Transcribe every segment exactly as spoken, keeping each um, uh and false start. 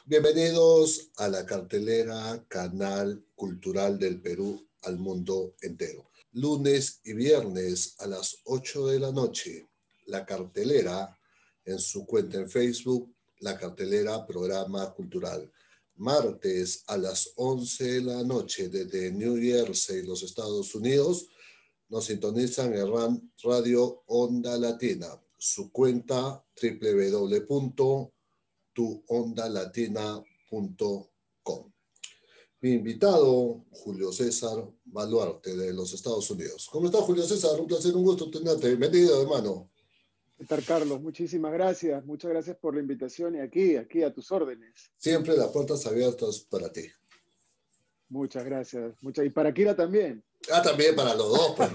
Bienvenidos a la cartelera Canal Cultural del Perú al mundo entero. Lunes y viernes a las ocho de la noche, la cartelera en su cuenta en Facebook, la cartelera Programa Cultural. Martes a las once de la noche desde New Jersey, los Estados Unidos, nos sintonizan en Radio Onda Latina, su cuenta doble u doble u doble u punto tu onda latina punto com. Mi invitado, Julio César Baluarte, de los Estados Unidos. ¿Cómo está, Julio César? Un placer, un gusto tenerte. Bienvenido, hermano. ¿Qué tal, Carlos? Muchísimas gracias. Muchas gracias por la invitación y aquí, aquí a tus órdenes. Siempre las puertas abiertas para ti. Muchas gracias. Muchas... Y para Kira también. Ah, también para los dos, pues.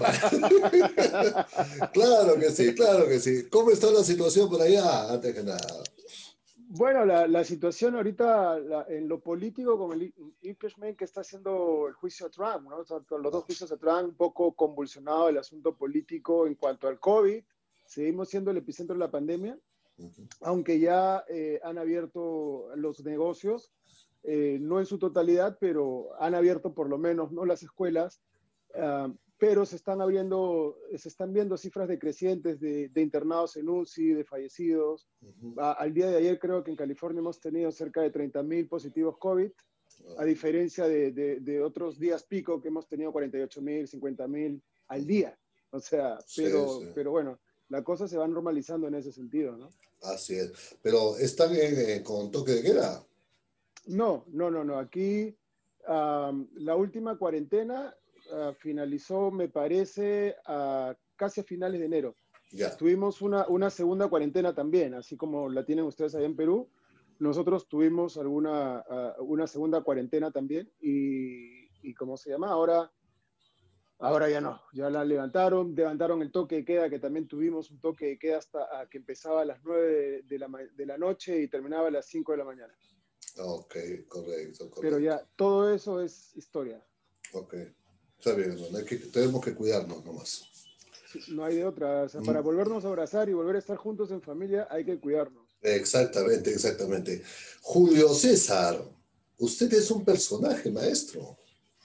Claro que sí, claro que sí. ¿Cómo está la situación por allá, antes que nada? Bueno, la, la situación ahorita la, en lo político con el impeachment que está haciendo el juicio a Trump, ¿no? O sea, con los dos juicios a Trump, un poco convulsionado el asunto político en cuanto al COVID. Seguimos siendo el epicentro de la pandemia, uh-huh. aunque ya eh, han abierto los negocios, eh, no en su totalidad, pero han abierto por lo menos, ¿no?, las escuelas, uh, pero se están abriendo, se están viendo cifras decrecientes de, de internados en U C I, de fallecidos. Uh-huh. A, al día de ayer creo que en California hemos tenido cerca de treinta mil positivos COVID, uh-huh. a diferencia de, de, de otros días pico que hemos tenido cuarenta y ocho mil, cincuenta mil al día. O sea, pero, sí, sí. pero bueno, la cosa se va normalizando en ese sentido, ¿no? Así es. ¿Pero están en, eh, con toque de queda? No, no, no, no. Aquí um, la última cuarentena uh, finalizó, me parece, uh, casi a finales de enero. Ya. Tuvimos una, una segunda cuarentena también, así como la tienen ustedes allá en Perú. Nosotros tuvimos alguna, uh, una segunda cuarentena también y, y ¿cómo se llama? Ahora... Ahora ya no, ya la levantaron, levantaron el toque de queda, que también tuvimos un toque de queda hasta que empezaba a las nueve de la, de la noche y terminaba a las cinco de la mañana. Ok, correcto, correcto. Pero ya, todo eso es historia. Ok, está bien, bueno, hay que, tenemos que cuidarnos nomás. Sí, no hay de otra, o sea, mm. para volvernos a abrazar y volver a estar juntos en familia hay que cuidarnos. Exactamente, exactamente. Julio César, usted es un personaje, maestro.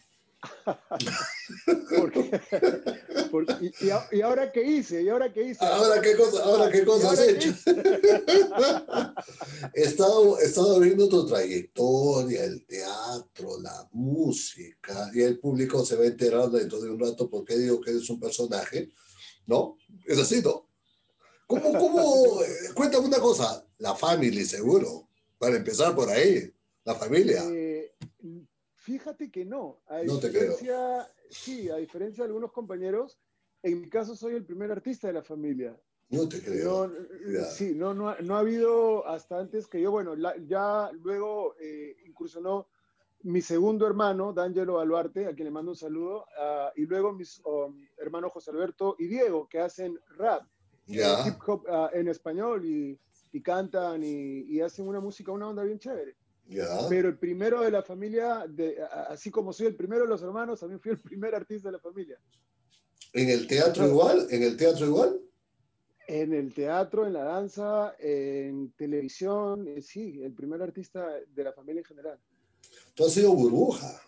¿Por qué? ¿Por qué? ¿Y, y, ¿Y ahora qué hice? ¿Y ahora qué hice? ¿Ahora qué cosa, ahora qué cosa has hecho? he, estado, he estado viendo tu trayectoria, el teatro, la música, y el público se va a enterar dentro de un rato por qué digo que eres un personaje, ¿no? Es así, ¿no? ¿Cómo, cómo? Cuéntame una cosa, la family seguro, para empezar por ahí, la familia. Eh, Fíjate que no. A no te creo. Sí, a diferencia de algunos compañeros, en mi caso soy el primer artista de la familia. No te creo. No, sí, no, no, ha, no ha habido hasta antes que yo, bueno, la, ya luego eh, incursionó mi segundo hermano, D'Angelo Baluarte, a quien le mando un saludo, uh, y luego mis um, hermanos José Alberto y Diego, que hacen rap, ya. eh, hip hop uh, en español, y, y cantan y, y hacen una música, una onda bien chévere. Ya. Pero el primero de la familia, de, así como soy el primero de los hermanos, también fui el primer artista de la familia. ¿En el teatro igual? ¿En el teatro igual? En el teatro, en la danza, en televisión, eh, sí, el primer artista de la familia en general. Tú has sido burbuja.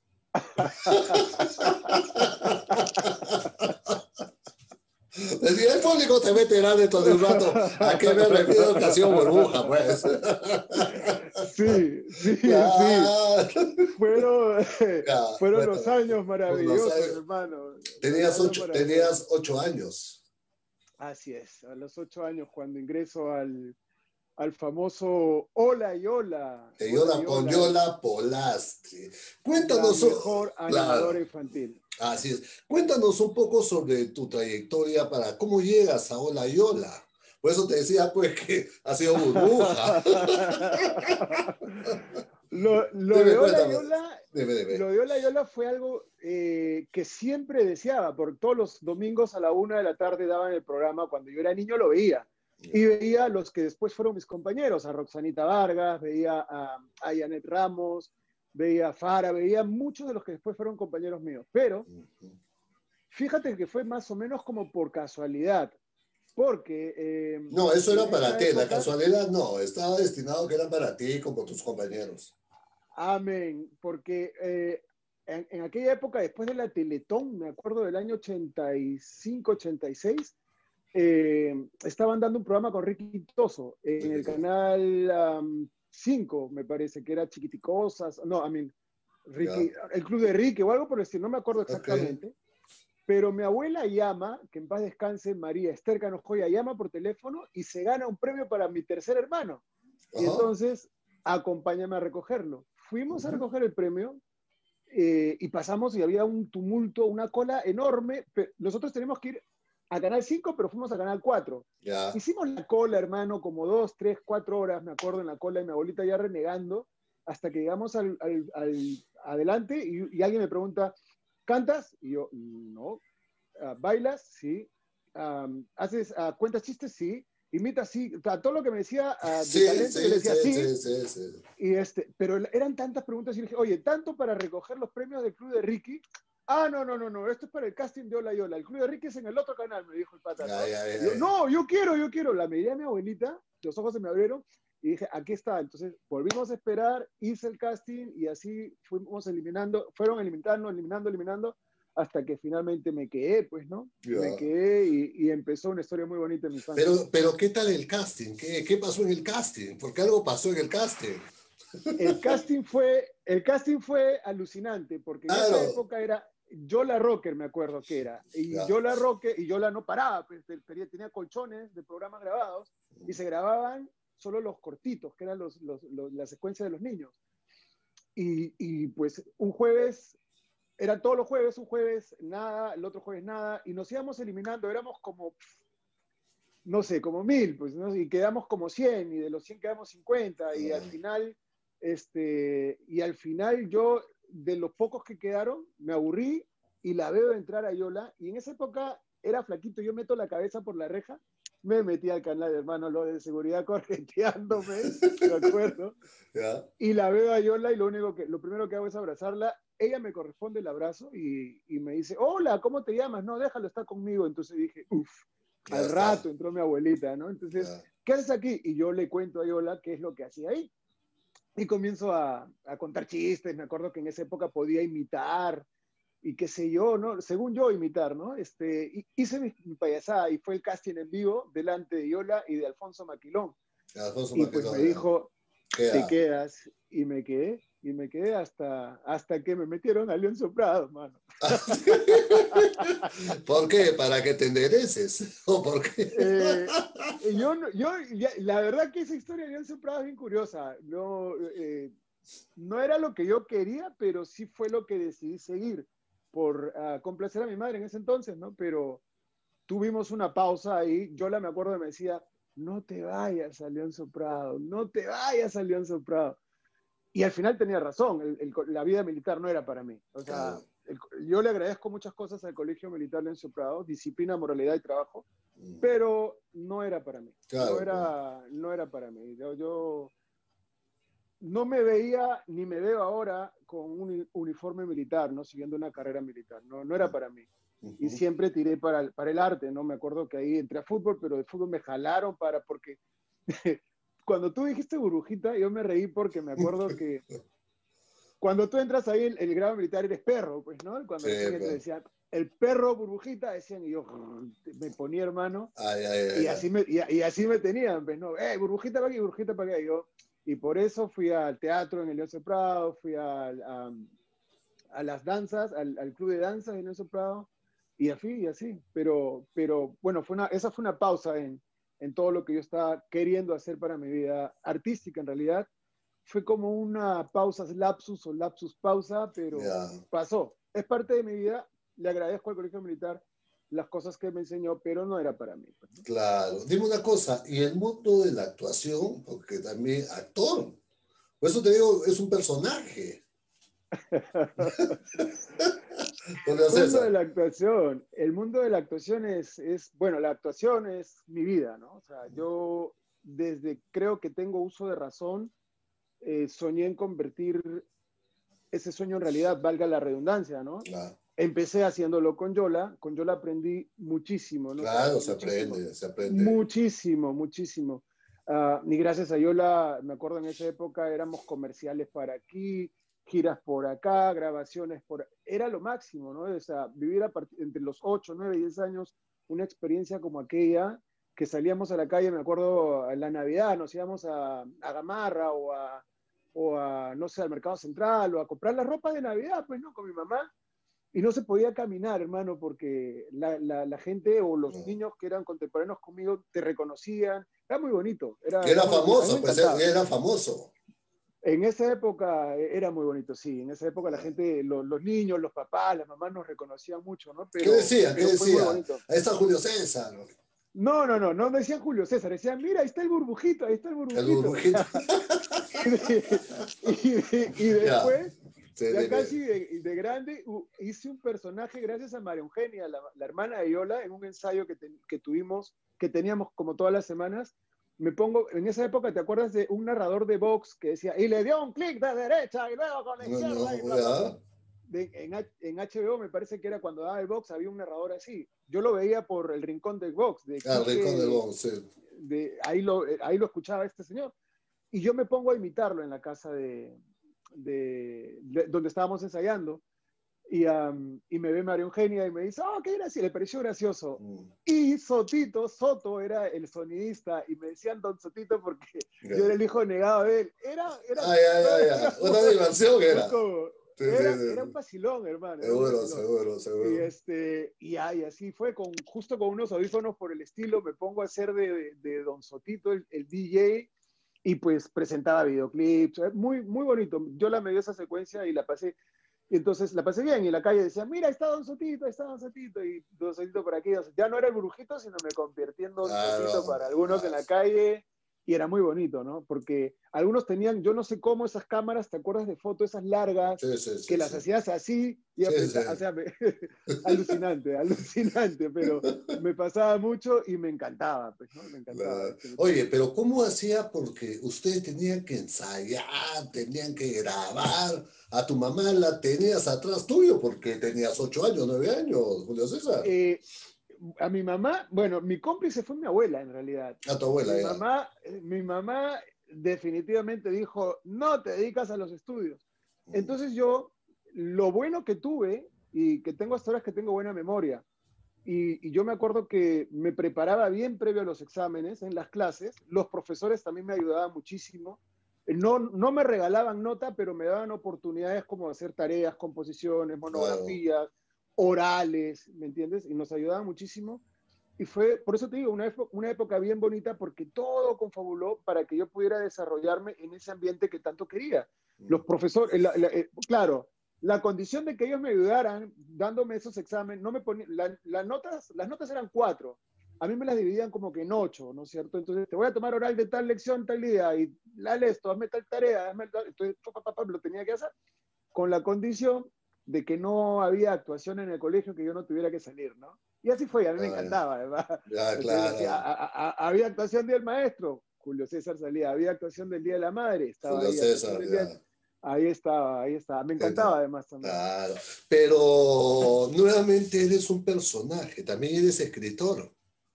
Si el público te meterá dentro de un rato, ¿a qué me refiero que ha sido burbuja, pues? Sí, sí, claro. sí. Fueron, ya, fueron bueno, los años maravillosos, los años. hermano. Tenías ocho, tenías ocho años. Así es, a los ocho años cuando ingreso al, al famoso Hola Yola. De Yola con Yola Polastri. Cuéntanos. La mejor animadora claro. infantil. Así es. Cuéntanos un poco sobre tu trayectoria para cómo llegas a Hola Yola. Por eso te decía, pues, que ha sido burbuja. lo, lo, dime, de Hola Yola, dime, dime. lo de Hola Yola fue algo eh, que siempre deseaba, porque todos los domingos a la una de la tarde daban el programa. Cuando yo era niño lo veía. Y veía a los que después fueron mis compañeros, a Roxanita Vargas, veía a, a Janet Ramos, veía a Fara, veía muchos de los que después fueron compañeros míos. Pero fíjate que fue más o menos como por casualidad. porque... Eh, No, eso era en para esa ti, la época, casualidad no, estaba destinado que era para ti como tus compañeros. amén, porque eh, en, en aquella época, después de la Teletón, me acuerdo del año ochenta y cinco, ochenta y seis, eh, estaban dando un programa con Ricky Toso en el canal um, cinco, me parece, que era Chiquiticosas, no, I mean, Ricky, Ya, el Club de Ricky o algo por el estilo, no me acuerdo ok, exactamente, pero mi abuela llama, que en paz descanse, María Esther Canojoya, llama por teléfono y se gana un premio para mi tercer hermano. Y ajá, entonces, acompáñame a recogerlo. Fuimos a ujú, recoger el premio eh, y pasamos y había un tumulto, una cola enorme. Nosotros tenemos que ir a Canal cinco, pero fuimos a Canal cuatro. ya, Hicimos la cola, hermano, como dos, tres, cuatro horas, me acuerdo, en la cola, y mi abuelita ya renegando, hasta que llegamos al, al, al adelante y, y, alguien me pregunta, ¿cantas? Y yo, no. Uh, ¿Bailas? Sí. Um, ¿Haces, uh, cuentas chistes? Sí. ¿Imitas? Sí. O sea, todo lo que me decía uh, de sí, talento, yo le sí, decía sí, sí. sí, sí, sí. Y este, pero eran tantas preguntas y dije, oye, tanto para recoger los premios del Club de Ricky. Ah, no, no, no, no, esto es para el casting de Hola y Hola. El Club de Ricky es en el otro canal, me dijo el pata, Ya, ¿no? ya, Y yo, ya, ya. no, yo quiero, yo quiero. La medida de mi abuelita, los ojos se me abrieron y dije, aquí está. Entonces volvimos a esperar, hice el casting y así fuimos eliminando, fueron eliminando, eliminando, eliminando, hasta que finalmente me quedé, pues, ¿no? Me Ya. quedé y, y empezó una historia muy bonita en mi infancia. Pero, pero, ¿qué tal el casting? ¿Qué, qué pasó en el casting? Porque algo pasó en el casting. El casting fue, el casting fue alucinante, porque en esa Claro. época era Yola Rocker, me acuerdo que era, y Ya. Yola Rocker, y Yola no paraba, pues, tenía colchones de programas grabados, y se grababan solo los cortitos, que eran los, los, los, la secuencia de los niños. Y, y pues un jueves, eran todos los jueves, un jueves nada, el otro jueves nada, y nos íbamos eliminando, éramos como, no sé, como mil, pues, ¿no? Y quedamos como cien, y de los cien quedamos cincuenta, y al Ah, final, este, y al final yo, de los pocos que quedaron, me aburrí y la veo entrar a Yola, y en esa época era flaquito, yo meto la cabeza por la reja, me metí al canal, hermano, lo de seguridad correteándome, me acuerdo, ya. y la veo a Yola y lo único que, lo primero que hago es abrazarla, ella me corresponde el abrazo y, y me dice, hola, ¿cómo te llamas? No, déjalo, está conmigo. Entonces dije, uff, Ya al está. rato entró mi abuelita, ¿no? Entonces, Ya. ¿qué haces aquí? Y yo le cuento a Yola qué es lo que hacía ahí. Y comienzo a, a contar chistes. Me acuerdo que en esa época podía imitar y qué sé yo, ¿no? Según yo, imitar, ¿no? Este, hice mi, mi payasada y fue el casting en vivo delante de Yola y de Alfonso Maquilón. Ya, Alfonso Y pues me Maquedonio. dijo, te Queda. quedas. Y me quedé, y me quedé hasta, hasta que me metieron a León Soprado, mano. ¿Por qué? ¿Para que te endereces? ¿O por qué? Eh, yo, yo ya, la verdad que esa historia de León Soprado es bien curiosa. No, eh, no era lo que yo quería, pero sí fue lo que decidí seguir por uh, complacer a mi madre en ese entonces, ¿no? Pero tuvimos una pausa ahí. Yo la me acuerdo que me decía, no te vayas a León Soprado, no te vayas a León Soprado. Y al final tenía razón, el, el, la vida militar no era para mí. O sea, Claro. el, yo le agradezco muchas cosas al Colegio Militar Leoncio Prado, disciplina, moralidad y trabajo, Mm. pero no era para mí. No Claro, claro. era, no era para mí. Yo, yo no me veía ni me veo ahora con un uniforme militar, ¿no? Siguiendo una carrera militar. No, no era para mí. Y Ujú. siempre tiré para el, para el arte, ¿no? Me acuerdo que ahí entré a fútbol, pero de fútbol me jalaron para, porque cuando tú dijiste burbujita, yo me reí porque me acuerdo que cuando tú entras ahí, el, el grado militar eres perro, pues, ¿no? Cuando Sí, la gente te pues. decía, el perro burbujita, decían, y yo me ponía, hermano, Ay, ay, ay, y ay. así me, y, y así me tenían, pues, ¿no? Eh, burbujita para aquí, burbujita para acá. Y yo, y por eso fui al teatro en el Leoncio Prado, fui a, a, a las danzas, al, al, club de danzas de Leoncio Prado, y así, y así. Pero, pero bueno, fue una, esa fue una pausa en, en todo lo que yo estaba queriendo hacer para mi vida artística, en realidad. Fue como una pausa, lapsus o lapsus pausa, pero Ya. pasó. Es parte de mi vida. Le agradezco al Colegio Militar las cosas que me enseñó, pero no era para mí, ¿no? Claro. Dime una cosa, y el mundo de la actuación, porque también actor, por eso te digo, es un personaje. Julio El mundo de César. la actuación, el mundo de la actuación es, es, bueno, la actuación es mi vida, ¿no? O sea, yo desde creo que tengo uso de razón, eh, soñé en convertir ese sueño en realidad, valga la redundancia, ¿no? Ah. empecé haciéndolo con Yola. Con Yola aprendí muchísimo, ¿no? Claro, se Muchísimo. aprende, se aprende. Muchísimo, muchísimo. Uh, y gracias a Yola, me acuerdo en esa época éramos comerciales para aquí, giras por acá, grabaciones por... Era lo máximo, ¿no? O sea, vivir a partir, entre los ocho, nueve y diez años una experiencia como aquella, que salíamos a la calle, me acuerdo, en la Navidad, nos íbamos a, a Gamarra o a, o a, no sé, al Mercado Central o a comprar la ropa de Navidad, pues, ¿no? Con mi mamá. Y no se podía caminar, hermano, porque la, la, la gente o los No. niños que eran contemporáneos conmigo te reconocían. Era muy bonito. Era, Era era muy bonito. A mí famoso, me pues encantaba. era famoso. En esa época era muy bonito, sí. En esa época la Ah. gente, los, los niños, los papás, las mamás nos reconocían mucho, ¿no? Pero, ¿Qué decía? ¿Qué pero fue muy decía? bonito. Ahí está Julio César. No, no, no, no decían Julio César, decían, mira, ahí está el burbujito, ahí está el El burbujito. burbujito. y, de, y, de, y después, ya, ya casi de, de grande, hice un personaje gracias a María Eugenia, la, la hermana de Yola, en un ensayo que, te, que tuvimos, que teníamos como todas las semanas. Me pongo, en esa época, ¿te acuerdas de un narrador de Vox que decía, y le dio un clic de derecha y luego con la izquierda? No, no, y bla, bla, bla. De, en, en H B O me parece que era cuando daba el Vox, había un narrador así. Yo lo veía por el rincón del Vox. De ah, el Quique, rincón del Vox, sí. De, ahí, lo, ahí lo escuchaba este señor. Y yo me pongo a imitarlo en la casa de, de, de donde estábamos ensayando. Y, um, y me ve María Eugenia y me dice, oh, qué gracioso, le pareció gracioso. Mm. Y Sotito, Soto era el sonidista y me decían Don Sotito porque yeah. yo era el hijo negado de él. Era, era, ay, ay, ay, era una diversión era. Como, sí, era, sí, sí. Era un vacilón, hermano. Seguro, vacilón. seguro, seguro. Y, este, y ay, así fue, con, justo con unos audífonos por el estilo, me pongo a hacer de, de, de Don Sotito, el, el D J, y pues presentaba videoclips. Muy, muy bonito. Yo la me dio esa secuencia y la pasé. Y entonces la pasé bien y en la calle decía, mira, ahí está Don Sotito, ahí está Don Sotito, y Don Sotito por aquí. Ya no era el brujito, sino me convertí en Don claro, Sotito para algunos claro. en la calle, y era muy bonito, ¿no? Porque algunos tenían, yo no sé cómo esas cámaras, ¿te acuerdas de fotos esas largas? Sí, sí, sí, que las sí. hacías así y sí, apretaba, sí. o sea, me, alucinante, alucinante, pero me pasaba mucho y me encantaba, pues, ¿no? Me encantaba. Claro. Oye, pero ¿cómo hacía? Porque ustedes tenían que ensayar, tenían que grabar. A tu mamá la tenías atrás tuyo porque tenías ocho años, nueve años, Julio César. Eh, a mi mamá, bueno, mi cómplice fue mi abuela en realidad. A tu abuela, mi ya. Mamá, mi mamá definitivamente dijo, no te dedicas a los estudios. Entonces yo, lo bueno que tuve, y que tengo hasta ahora es que tengo buena memoria, y, y yo me acuerdo que me preparaba bien previo a los exámenes, en las clases, los profesores también me ayudaban muchísimo, no, no me regalaban nota, pero me daban oportunidades como hacer tareas, composiciones, monografías, claro. orales, ¿me entiendes? Y nos ayudaban muchísimo. Y fue, por eso te digo, una, una época bien bonita porque todo confabuló para que yo pudiera desarrollarme en ese ambiente que tanto quería. Los profesores, la, la, eh, claro, la condición de que ellos me ayudaran dándome esos exámenes, no me ponían, la, las, notas, las notas eran cuatro, a mí me las dividían como que en ocho, ¿no es cierto? Entonces, te voy a tomar oral de tal lección tal día y dale esto, hazme tal tarea, hazme tal, entonces pa, pa, pa, lo tenía que hacer con la condición de que no había actuación en el colegio que yo no tuviera que salir, ¿no? Y así fue, a mí me encantaba, ¿verdad? Ya, claro. Decía, a, a, a, había actuación del maestro, Julio César salía, había actuación del Día de la Madre, estaba Julio ahí. César, ya. ya. Ahí estaba, ahí estaba. Me encantaba además también. Claro, pero nuevamente eres un personaje, también eres escritor.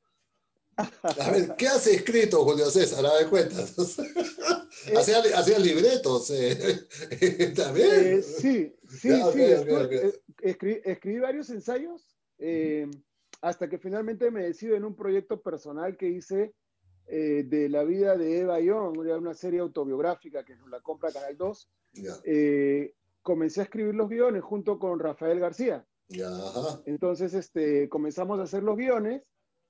A ver, ¿qué has escrito, Julio César? A ver, cuéntanos. Hacía, hacía libretos, eh. ¿También? Eh, sí, sí, ya, sí. okay, Estuve, okay, okay. Escribí, escribí varios ensayos eh, hasta que finalmente me decido en un proyecto personal que hice eh, de la vida de Eva Young, una serie autobiográfica que nos la compra Canal dos. Ya. Eh, comencé a escribir los guiones junto con Rafael García. Ya. Entonces este, comenzamos a hacer los guiones.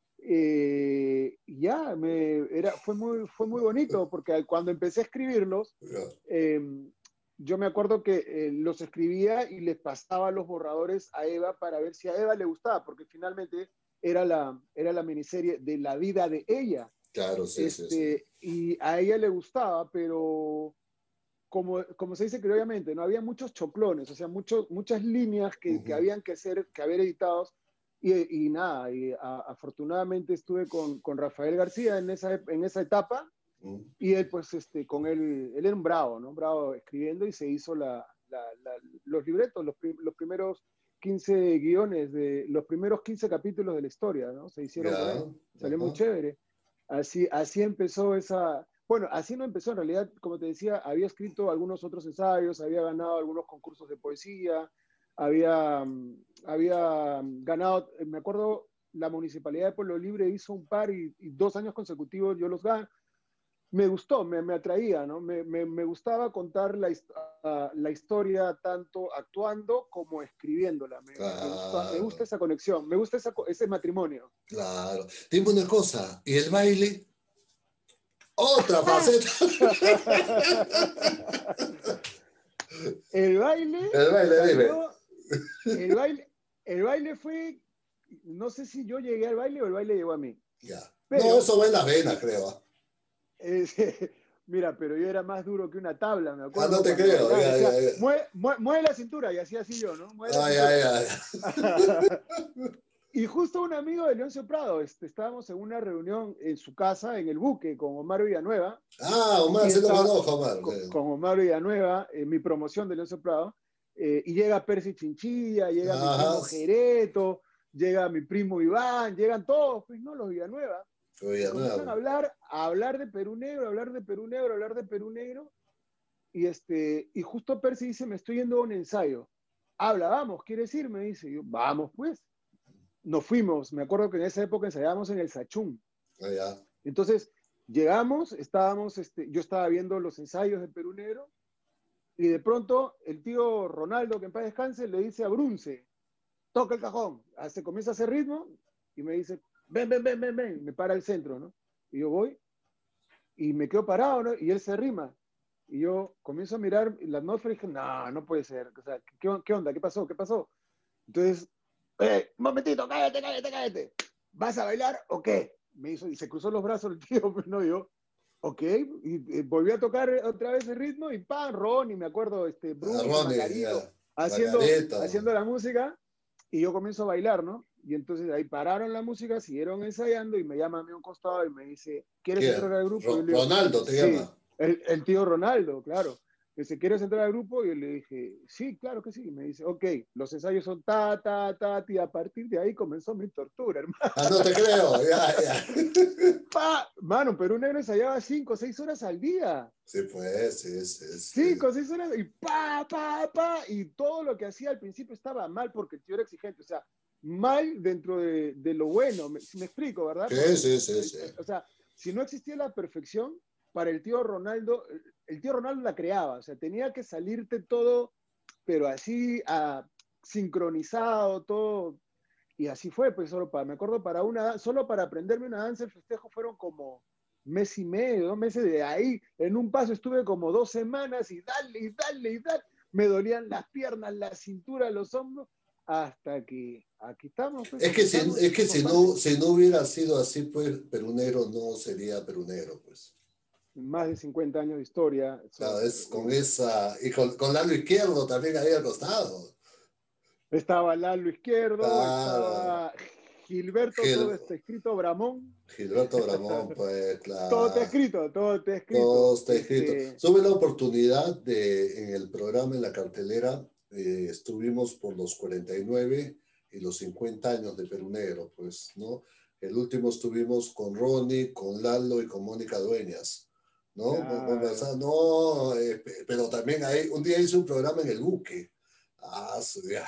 Eh, ya, me, era, fue, muy, fue muy bonito porque cuando empecé a escribirlos, eh, yo me acuerdo que eh, los escribía y les pasaba los borradores a Eva para ver si a Eva le gustaba, porque finalmente era la, era la miniserie de la vida de ella. Claro, sí, este, sí, sí. Y a ella le gustaba, pero como, como se dice criolamente, no había muchos choclones, o sea, muchos, muchas líneas que, uh-huh. que habían que, ser, que haber editados. Y, y nada, y a, afortunadamente estuve con, con Rafael García en esa, en esa etapa, mm. y él pues este, con él, él era un bravo, ¿no? Bravo escribiendo y se hizo la, la, la, los libretos, los, los primeros quince guiones de los primeros quince capítulos de la historia, ¿no? Se hicieron Ya, con él. Salió ajá. muy chévere. Así, así empezó esa... Bueno, así no empezó, en realidad, como te decía, había escrito algunos otros ensayos, había ganado algunos concursos de poesía, había, mm, había ganado, me acuerdo, la Municipalidad de Pueblo Libre hizo un par y, y dos años consecutivos yo los gané. Me gustó, me, me atraía, ¿no? Me, me, me gustaba contar la, uh, la historia tanto actuando como escribiéndola. Me, me, gusta, me gusta Claro, esa conexión, me gusta esa, ese matrimonio. claro. Dime una cosa, ¿y el baile? Otra faceta. El baile El baile, dime. salió, el baile, el baile fue, no sé si yo llegué al baile o el baile llegó a mí. Ya. No, Pero, eso va en la vena, creo. eh, mira, pero yo era más duro que una tabla, me Ah, acuerdo no te cuando creo. bailaba, Ya, decía, ya, ya. mueve, mueve, mueve la cintura, y así así yo, ¿no? Mueve la Ay, ay, cintura. ay. Y justo un amigo de Leoncio Prado, este, estábamos en una reunión en su casa, en el Buque, con Omar Villanueva, Ah, Omar, y sí lo estaba conozco, Omar. con, con Omar Villanueva, en mi promoción de Leoncio Prado, eh, y llega Percy Chinchilla, llega mi Ajá. primo Jereto, llega mi primo Iván, llegan todos, pues, ¿no? Los Villanueva, y comienzan a Villanueva. hablar, a hablar de Perú Negro, a hablar de Perú Negro, a hablar de Perú Negro, y, este, y justo Percy dice, me estoy yendo a un ensayo. Habla, vamos, ¿quieres ir? Me dice, yo, vamos, pues. Nos fuimos, me acuerdo que en esa época ensayábamos en el Sachún. Allá. Entonces, llegamos, estábamos, este, yo estaba viendo los ensayos de Perú Negro, y de pronto el tío Ronaldo, que en paz descanse, le dice a Brunce, toca el cajón, se comienza a hacer ritmo, y me dice, ven, ven, ven, ven, ven, me para al centro, ¿no? Y yo voy, y me quedo parado, ¿no? Y él se rima. Y yo comienzo a mirar la atmósfera y dije, no, no puede ser. O sea, ¿qué, qué onda? ¿Qué pasó? ¿Qué pasó? Entonces, eh, un momentito, cállate, cállate, cállate. ¿Vas a bailar o qué? Me hizo, y se cruzó los brazos el tío, pues no yo. Ok, y, y volví a tocar otra vez el ritmo y pan, Ronnie, me acuerdo, este, A Bruce, Ronnie, Macarito, ya. haciendo, Margarita. haciendo la música, y yo comienzo a bailar, ¿no? Y entonces ahí pararon la música, siguieron ensayando y me llama a mí un costado y me dice, ¿quieres entrar ¿Quién? al grupo? Y yo Ro- le digo, Ronaldo te sí, llama. el, el tío Ronaldo, claro. Dice, ¿quieres entrar al grupo? Y yo le dije, sí, claro que sí. Y me dice, ok, los ensayos son ta, ta, ta, y a partir de ahí comenzó mi tortura, hermano. Ah, no te creo. Ya, ya. Pa, mano, Perú Negro ensayaba cinco o seis horas al día. Sí, pues, sí, sí, Cinco sí. o seis horas y pa, pa, pa. Y todo lo que hacía al principio estaba mal porque el tío era exigente. O sea, mal dentro de, de lo bueno. Me, si me explico, ¿verdad? Sí, Porque, sí, sí, sí. o sea, si no existía la perfección, para el tío Ronaldo, el tío Ronaldo la creaba. O sea, tenía que salirte todo, pero así, a, sincronizado, todo. Y así fue, pues solo para, me acuerdo, para una, solo para aprenderme una danza, el festejo fueron como mes y medio, dos meses de ahí. En un paso estuve como dos semanas y dale, y dale, y dale. Me dolían las piernas, la cintura, los hombros, hasta que aquí estamos, pues Es que si, comenzamos y es que hicimos si parte. no, si no hubiera sido así, pues Perú Negro no sería Perú Negro, pues. Más de cincuenta años de historia. Claro, Eso, es con eh, esa, y con, con Lalo Izquierdo también ahí al costado. estaba Lalo Izquierdo, Claro, estaba Gilberto, Gil, todo está escrito, Bramón. Gilberto Bramón, pues, Todo está claro. escrito, todo está Todo escrito. está escrito. Este, Tuve la oportunidad de, en el programa, en la cartelera, eh, estuvimos por los cuarenta y nueve y los cincuenta años de Perú Negro, pues, ¿no? El último estuvimos con Ronnie, con Lalo y con Mónica Dueñas, ¿no? O sea, claro. no, eh, pero también ahí, un día hice un programa en el Buque. Ah, su ya.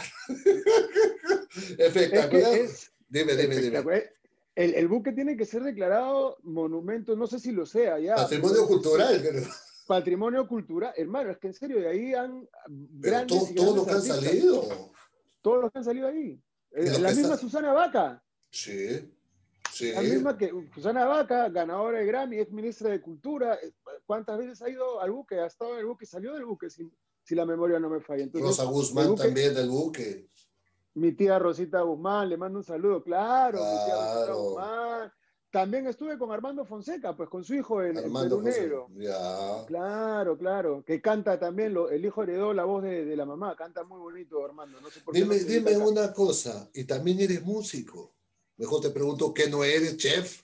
Es que Espectacular. es Dime, dime, dime. espectacular. El, el buque tiene que ser declarado monumento, no sé si lo sea ya, pero Patrimonio es este cultural, creo. patrimonio cultural. Hermano, es que en serio, de ahí han Pero grandes todo, y todo lo grandes que han artistas, salido. todos los que han salido ahí. Y Eh, lo La que misma está. Susana Vaca, Sí, sí. la misma que Susana Vaca, ganadora de Grammy, ex ministra de Cultura. eh, ¿Cuántas veces ha ido al buque? Ha estado en el buque, salió del buque, si, si la memoria no me falla. Entonces, Rosa el Guzmán buque, también del Buque. mi tía Rosita Guzmán, le mando un saludo, claro, mi tía Rosita Claro. Guzmán. También estuve con Armando Fonseca, pues con su hijo en, en Armando Perú José. Negro. Ya. Claro, claro, que canta también, lo, el hijo heredó la voz de, de la mamá, canta muy bonito Armando, no sé por qué no Dime, se dedica dime al canto. una cosa. ¿Y también eres músico? Mejor te pregunto, ¿qué no eres, chef?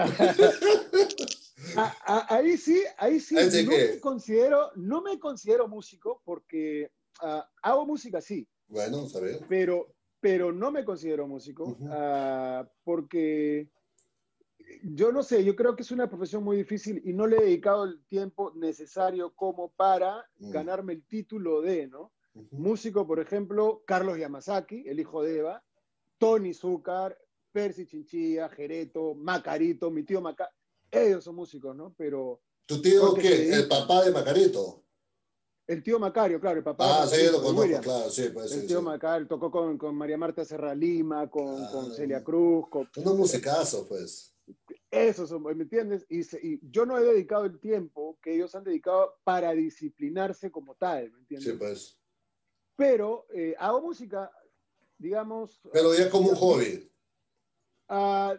A- a- ahí sí, ahí sí, Así no me que, considero, no me considero músico porque ah, hago música sí, bueno, ¿sabes? pero, pero no me considero músico, Ujú. uh, porque yo no sé, yo creo que es una profesión muy difícil y no le he dedicado el tiempo necesario como para Mm. ganarme el título de, ¿no? Ujú. Músico, por ejemplo, Carlos Yamazaki, el hijo de Eva, Tony Zúcar, Percy Chinchilla, Jereto, Macarito, mi tío Maca, ellos son músicos, ¿no? Pero ¿Tu tío porque se quién? El dedican. papá de Macarito. El tío Macario, claro, el papá de Ah, sí, lo Margarito, de conozco, William. claro, sí, pues El sí, tío sí. Macario tocó con, con María Marta Serra Lima, con, con Celia Claro. Cruz, con, Unos musicazos, pues. eso, son, ¿me entiendes? Y, se, y yo no he dedicado el tiempo que ellos han dedicado para disciplinarse como tal, ¿me Sí, entiendes? pues. Pero eh, hago música, digamos, Pero uh, ya como un diga, di, hobby. uh,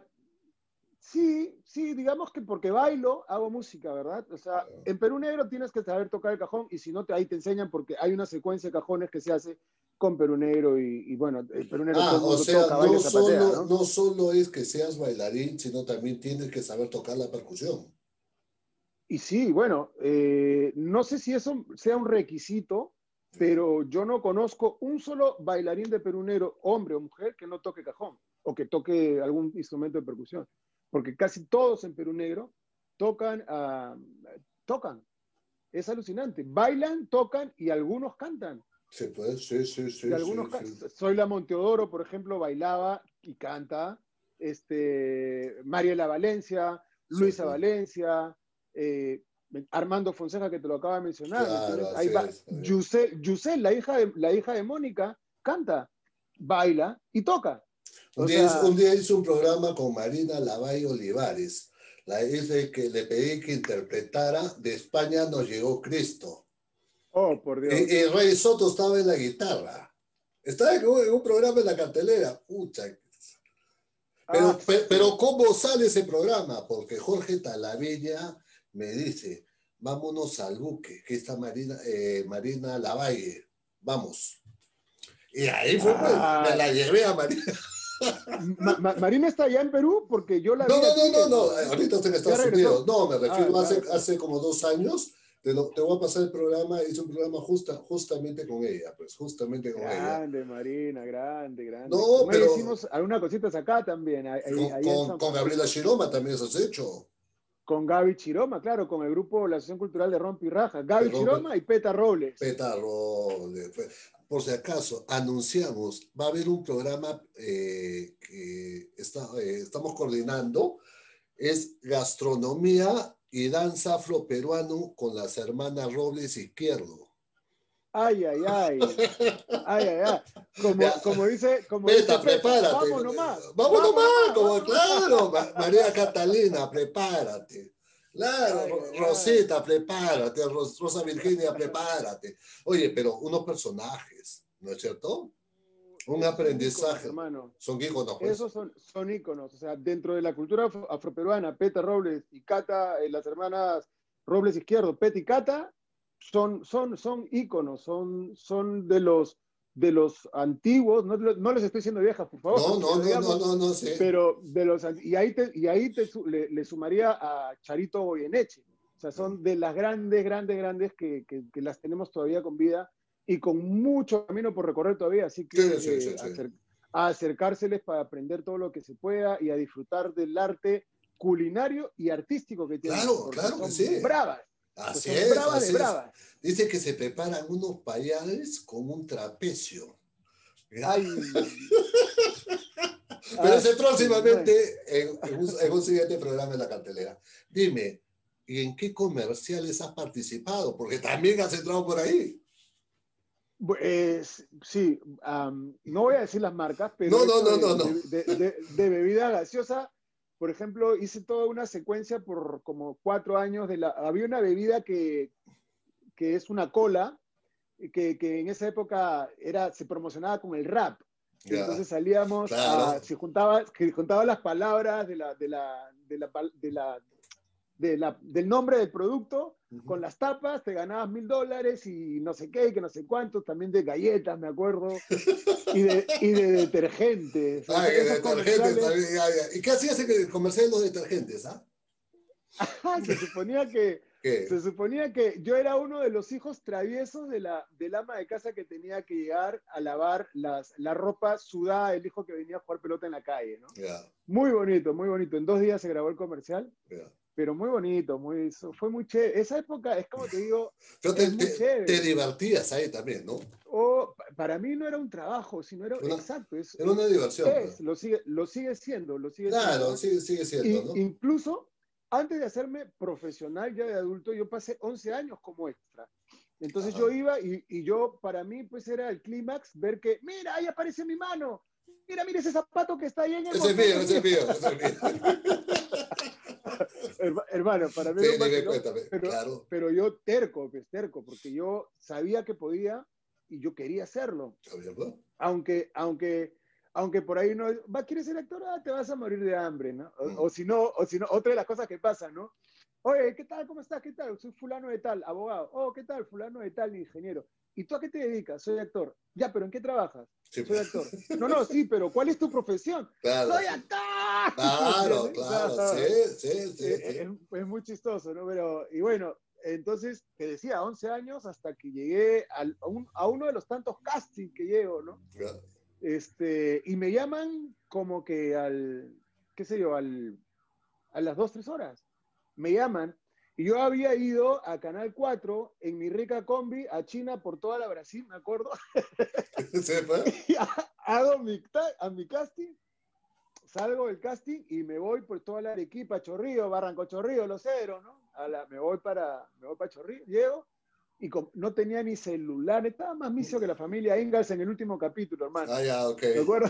sí, sí, digamos que porque bailo, hago música, ¿verdad? O sea, en Perú Negro tienes que saber tocar el cajón y si no, te, ahí te enseñan porque hay una secuencia de cajones que se hace con Perú Negro y, y bueno, el Perú Negro todo Ah, el o mundo sea, toca, baila no y zapatea, solo, ¿no? no solo es que seas bailarín, sino también tienes que saber tocar la percusión. Y sí, bueno, eh, no sé si eso sea un requisito, pero yo no conozco un solo bailarín de Perú Negro, hombre o mujer, que no toque cajón o que toque algún instrumento de percusión, porque casi todos en Perú Negro tocan, uh, tocan. Es alucinante. Bailan, tocan y algunos cantan. Sí, pues, sí, sí, Y sí, algunos sí, can... sí. Soy la Monteodoro, por ejemplo, bailaba y canta. Este, Mariela Valencia, Sí, Luisa pues. Valencia, eh, Armando Fonseca, que te lo acaba de mencionar, ¿me Claro, entiendes? así Ahí va. es. Yusel, Yusel, la hija de, la hija de Mónica, canta, baila y toca. Un O día, hice- un sea, día hice un programa con Marina Lavalle Olivares. La hice que le pedí que interpretara De España nos llegó Cristo. oh, por Y, Dios. y Rey Soto estaba en la guitarra. Estaba en un, en un programa en la cartelera. Pucha. Ah, Pero, pe- pero su... ¿cómo sale ese programa? Porque Jorge Talavella me dice, vámonos al buque, que está Marina, eh, Marina Lavalle. Vamos. Y ahí fue, pues, me ah, la llevé a Marina. Ma Ma Marina está allá en Perú porque yo la No, vi no, no, aquí no, no, en... ahorita está en Ya Estados Unidos. regresó. No, me Ah, refiero hace, claro, claro. hace como dos años. Te, lo, te voy a pasar el programa, hice un programa justa, justamente con ella, pues justamente con ella. Grande, Marina, grande, grande. No, Con ella pero hicimos algunas cositas acá también, ahí, con, ahí en con, San con Gabriela Francisco. Shiroma también eso has hecho. Con Gaby Chiroma, claro, con el grupo La Asociación Cultural de Rompe y Raja. De Gaby Robert Chiroma y Peta Robles. Petarro. de- fue- Por si acaso, anunciamos, va a haber un programa eh, que está, eh, estamos coordinando, es gastronomía y danza afroperuano con las hermanas Robles Izquierdo. Ay, ay, ay. Ay, ay, ay. Ya, Como, como dice, como dice Peta, Peta, prepárate. vamos nomás, Vamos vamos nomás, nomás, como vamos nomás. claro, Ma- María Catalina, prepárate. Claro, Ay, Ro- ay, ay. Rosita, prepárate. Ros- Rosa Virginia, prepárate. Oye, pero unos personajes, ¿no es cierto? Un Esos son íconos, aprendizaje. hermano. Son íconos, pues. Esos son, son íconos, o sea, dentro de la cultura afro- afroperuana, Peta Robles y Cata, eh, las hermanas Robles Izquierdo, Peta y Cata, son, son, son íconos, son, son de los, de los antiguos, no, no les estoy diciendo viejas, por favor, No, no, pero no, no, digamos, no, no sé. pero de los, y ahí, te, y ahí te, le, le sumaría a Charito Goyeneche, o sea, son de las grandes, grandes, grandes que, que, que las tenemos todavía con vida y con mucho camino por recorrer todavía, así Sí, que sí, eh, sí, sí. acer, a acercárseles para aprender todo lo que se pueda y a disfrutar del arte culinario y artístico que tienen, Claro, porque claro que son sí. bravas, o sea, Así son es, bravas de así es. bravas. Dice que se preparan unos payales con un trapecio. ¿Ya? Ay, Pero ah, ese su madre. próximamente en, en, un, en un siguiente programa en la cartelera. Dime, ¿y en qué comerciales has participado? Porque también has entrado por ahí. Pues, sí, um, no voy a decir las marcas, pero No, he no, hecho no, no, de, no. de, de, de, de bebida gaseosa. Por ejemplo, hice toda una secuencia por como cuatro años de la... Había una bebida que, que es una cola, que, que en esa época era, se promocionaba con el rap. Ya, Entonces salíamos a, claro. se juntaba, que juntaba las palabras de la, de la, de la, de la, de la, del nombre del producto Uh -huh. con las tapas, te ganabas mil dólares y no sé qué, que no sé cuántos, también de galletas, me acuerdo, y de, y de detergentes. Ah, que Esos detergentes comerciales, también. Ya, ya. ¿Y qué hacías en el comercial de los detergentes? ¿Ah? se suponía que ¿Qué? Se suponía que yo era uno de los hijos traviesos de la, del ama de casa que tenía que llegar a lavar las, la ropa sudada del hijo que venía a jugar pelota en la calle, ¿no? Yeah, Muy bonito, muy bonito. En dos días se grabó el comercial, yeah. pero muy bonito, muy, fue muy chévere. Esa época, es como te digo, Pero te, es muy te, te chévere. divertías ahí también, ¿no? O, para mí no era un trabajo, sino era, Una, exacto, es, era una diversión, es pues. lo, sigue, lo sigue siendo, lo sigue siendo, Claro, ¿no? sigue, sigue siendo, Y, ¿no? incluso antes de hacerme profesional ya de adulto, yo pasé once años como extra. Entonces yo Ajá. iba y, y yo, para mí, pues era el clímax ver que, mira, ahí aparece mi mano, mira, mira ese zapato que está ahí en el Ese es montón, mío, es ese mío. es mío, ese es mío. Hermano, para mí Sí, era un dime, vacilón, cuéntame. pero, Claro. pero yo terco, pues terco, porque yo sabía que podía y yo quería hacerlo. ¿Abierto? Aunque, aunque, aunque por ahí no, va, ¿quieres ser actor? Ah, te vas a morir de hambre, ¿no? O, Mm. o si no, o si no, otra de las cosas que pasan, ¿no? Oye, ¿qué tal? ¿Cómo estás? ¿Qué tal? Soy fulano de tal, abogado. Oh, ¿qué tal? Fulano de tal, ingeniero. ¿Y tú a qué te dedicas? Soy actor. Ya, pero ¿en qué trabajas? Sí, Soy actor. No, no, sí, pero ¿cuál es tu profesión? claro, ¡Soy sí. actor! ¿Me Claro, entiendes? O sea, claro, sí, sí, sí, es, sí. es muy chistoso, ¿no? Pero, y bueno, entonces, te decía, once años hasta que llegué al, a, un, a uno de los tantos castings que llego, ¿no? Ya. Este, y me llaman como que al, qué sé yo, al, a las dos, tres horas. Me llaman. Y yo había ido a Canal cuatro en mi rica combi a China por toda la Brasil, me acuerdo. ¿Sí, pues? Y hago mi, a mi casting, salgo del casting y me voy por toda la Arequipa, Chorrillo, Barranco Chorrillo, Los Cedros, ¿no? A la, me voy para, me voy para Chorrillo, llego y con, no tenía ni celular, estaba más misio que la familia Ingalls en el último capítulo, hermano. Ah, ya, ok. ¿De acuerdo?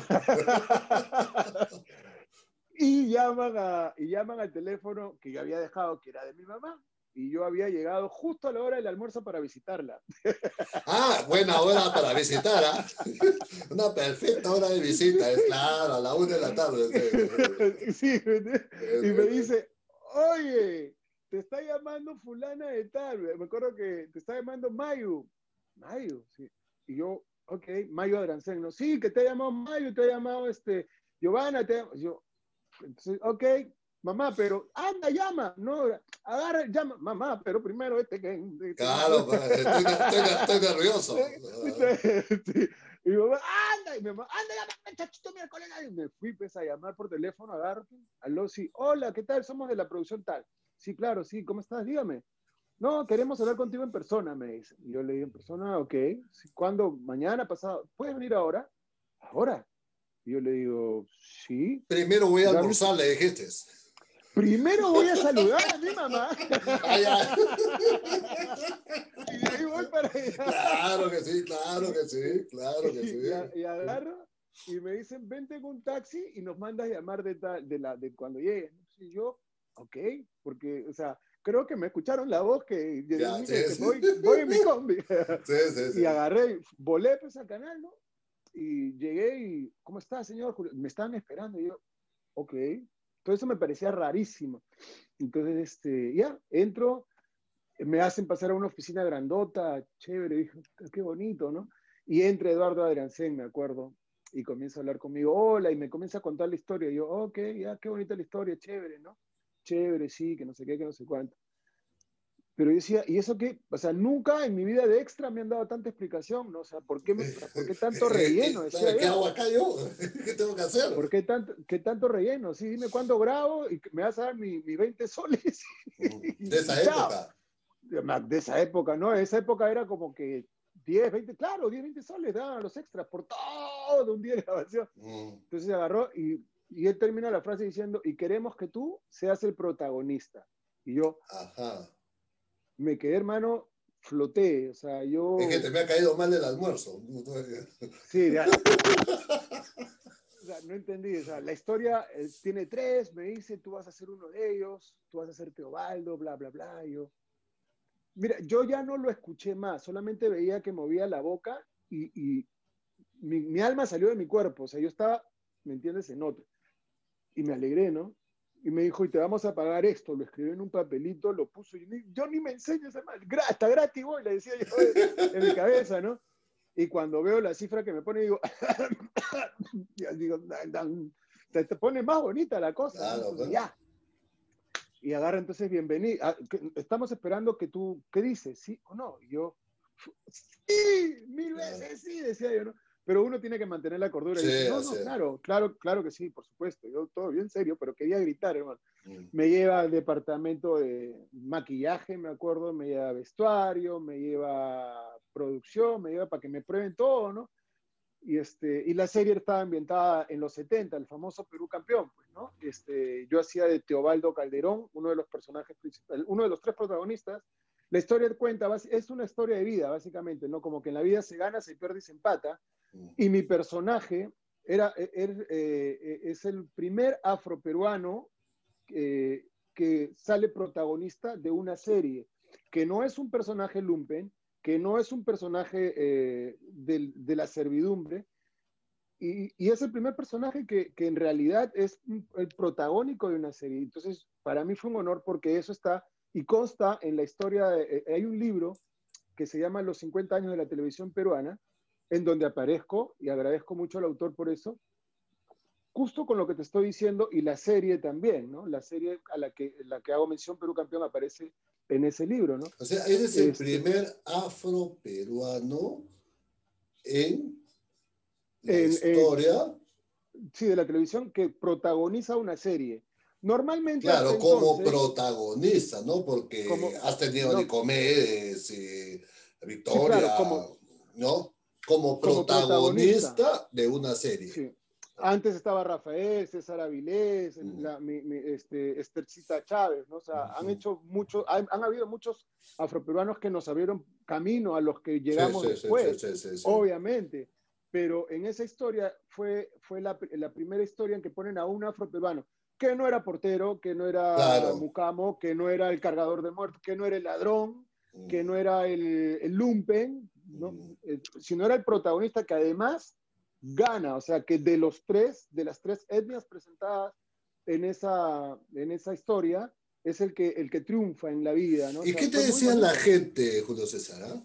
y, llaman a, y llaman al teléfono que yo había dejado, que era de mi mamá. Y yo había llegado justo a la hora del almuerzo para visitarla. Ah, buena hora para visitar, ¿ah? Una perfecta hora de visita, es claro, a la una de la tarde. sí, Es y me bueno. dice, oye, te está llamando fulana de tal. Me acuerdo que te está llamando Mayu. Mayu, sí. Y yo, ok, Mayu Adrancén, ¿no? Sí, que te ha llamado Mayu, te ha llamado este, Giovanna, te ha... yo, entonces, ok, mamá, pero anda, llama, no, agarra, llama, mamá, pero primero este que... Este, Claro, pues, estoy, estoy, estoy nervioso. sí. Y mi mamá, anda, y mi mamá, anda, llama, chachito, mira, colega. Y me fui pues, a llamar por teléfono, agarro, aló, sí, hola, ¿qué tal? Somos de la producción tal. Sí, claro, sí, ¿cómo estás? Dígame. No, queremos hablar contigo en persona, me dice. Y yo le digo, en persona, ok. Sí, ¿cuándo? Mañana, pasado. ¿Puedes venir ahora? ¿Ahora? Y yo le digo, sí. Primero voy a Dame un... almorzar, le dijiste. Primero voy a saludar a mi mamá. Ah, ya. y de ahí voy para allá. Claro que sí, claro que sí, claro que sí. Y, y, y agarro y me dicen, vente en un taxi y nos mandas a llamar de, ta, de, la, de cuando lleguen. Y yo, ok, porque, o sea, creo que me escucharon la voz que yo Ya, dije sí, que sí. voy, voy en mi combi. Sí, sí, y sí. agarré, volé pues al canal, ¿no? Y llegué y, ¿cómo está, señor Julio? Me estaban esperando. Y yo, ok. Todo eso me parecía rarísimo. Entonces, este, ya, entro, me hacen pasar a una oficina grandota, chévere, dije, qué bonito, ¿no? Y entra Eduardo Adrancén, me acuerdo, y comienza a hablar conmigo, hola, y me comienza a contar la historia. Y yo, ok, ya, qué bonita la historia, chévere, ¿no? Chévere, sí, que no sé qué, que no sé cuánto. Pero yo decía, ¿y eso qué? O sea, nunca en mi vida de extra me han dado tanta explicación, ¿no? O sea, ¿por qué, me, o sea, ¿por qué tanto relleno? Decía ¿Qué yo. hago acá yo? ¿Qué tengo que hacer? ¿Por qué tanto, qué tanto relleno? Sí, dime cuándo grabo y me vas a dar mi, mi veinte soles De y, y esa chao. época. De esa época, ¿no? Esa época era como que diez, veinte, claro, diez, veinte soles daban los extras por todo un día de grabación. Mm. Entonces agarró y, y él termina la frase diciendo, y queremos que tú seas el protagonista. Y yo Ajá. me quedé, hermano, floté, o sea, Es que yo, te me ha caído mal el almuerzo. sí, ya, o sea, no entendí, o sea, la historia eh, tiene tres, me dice, tú vas a ser uno de ellos, tú vas a ser Teobaldo, bla, bla, bla, y yo, mira, yo ya no lo escuché más, solamente veía que movía la boca y, y mi, mi, alma salió de mi cuerpo, o sea, yo estaba, ¿me entiendes?, en otro. Y me alegré, ¿no? Y me dijo, y te vamos a pagar esto, lo escribió en un papelito, lo puso, y ni, yo ni me enseño ese mal, está gratis, voy, le decía yo en mi cabeza, ¿no? Y cuando veo la cifra que me pone, digo, ya, digo, te, te pone más bonita la cosa, ¿no? Claro, Entonces, pues. ya. y agarra entonces bienvenido. Ah, estamos esperando que tú, ¿qué dices? ¿Sí o no? Y yo, sí, mil veces sí, decía yo, ¿no? Pero uno tiene que mantener la cordura Sí, y dice, no, así no, es. claro, claro, claro que sí, por supuesto. Yo todo bien serio, pero quería gritar, hermano. Mm. Me lleva al departamento de maquillaje, me acuerdo, me lleva vestuario, me lleva producción, me lleva para que me prueben todo, ¿no? Y, este, y la serie estaba ambientada en los setenta, el famoso Perú campeón, pues, ¿no? Este, yo hacía de Teobaldo Calderón, uno de los personajes principales, uno de los tres protagonistas. La historia cuenta, es una historia de vida, básicamente, ¿no? Como que en la vida se gana, se pierde y se empata. Mm. Y mi personaje era, era eh, es el primer afroperuano eh, que sale protagonista de una serie, que no es un personaje lumpen, que no es un personaje eh, de, de la servidumbre, y, y, es el primer personaje que, que en realidad es el protagónico de una serie. Entonces, para mí fue un honor porque eso está y consta en la historia. De, eh, hay un libro que se llama Los cincuenta años de la televisión peruana, en donde aparezco, y agradezco mucho al autor por eso, justo con lo que te estoy diciendo, y la serie también, ¿no? La serie a la que, la que hago mención, Perú Campeón, aparece en ese libro, ¿no? O sea, eres el Este, primer afroperuano en la en, en, historia. sí, de la televisión que protagoniza una serie. Normalmente hasta Claro, como entonces, protagonista, ¿no? Porque como, has tenido no, Nicomedes, eh, sí, Victoria, claro, como, ¿no? Como como protagonista, protagonista de una serie. sí. Antes estaba Rafael, César Avilés, Mm. la, mi, mi, este, Estercita Chávez, ¿no? O sea, han Mm. hecho muchos, han, han, habido muchos afroperuanos que nos abrieron camino a los que Sí, llegamos sí, sí, sí, después, sí, sí, sí. obviamente. Pero en esa historia fue, fue la, la primera historia en que ponen a un afroperuano que no era portero, que no era Claro. mucamo, que no era el cargador de muertos, que no era el ladrón, que Mm. no era el, el lumpen, ¿no? Mm. Sino era el protagonista que además gana, o sea que de los tres, de las tres etnias presentadas en esa, en esa historia, es el que, el que triunfa en la vida, ¿no? O ¿Y sea, qué te fue muy decía la bonito. gente, Julio César? ¿Ah?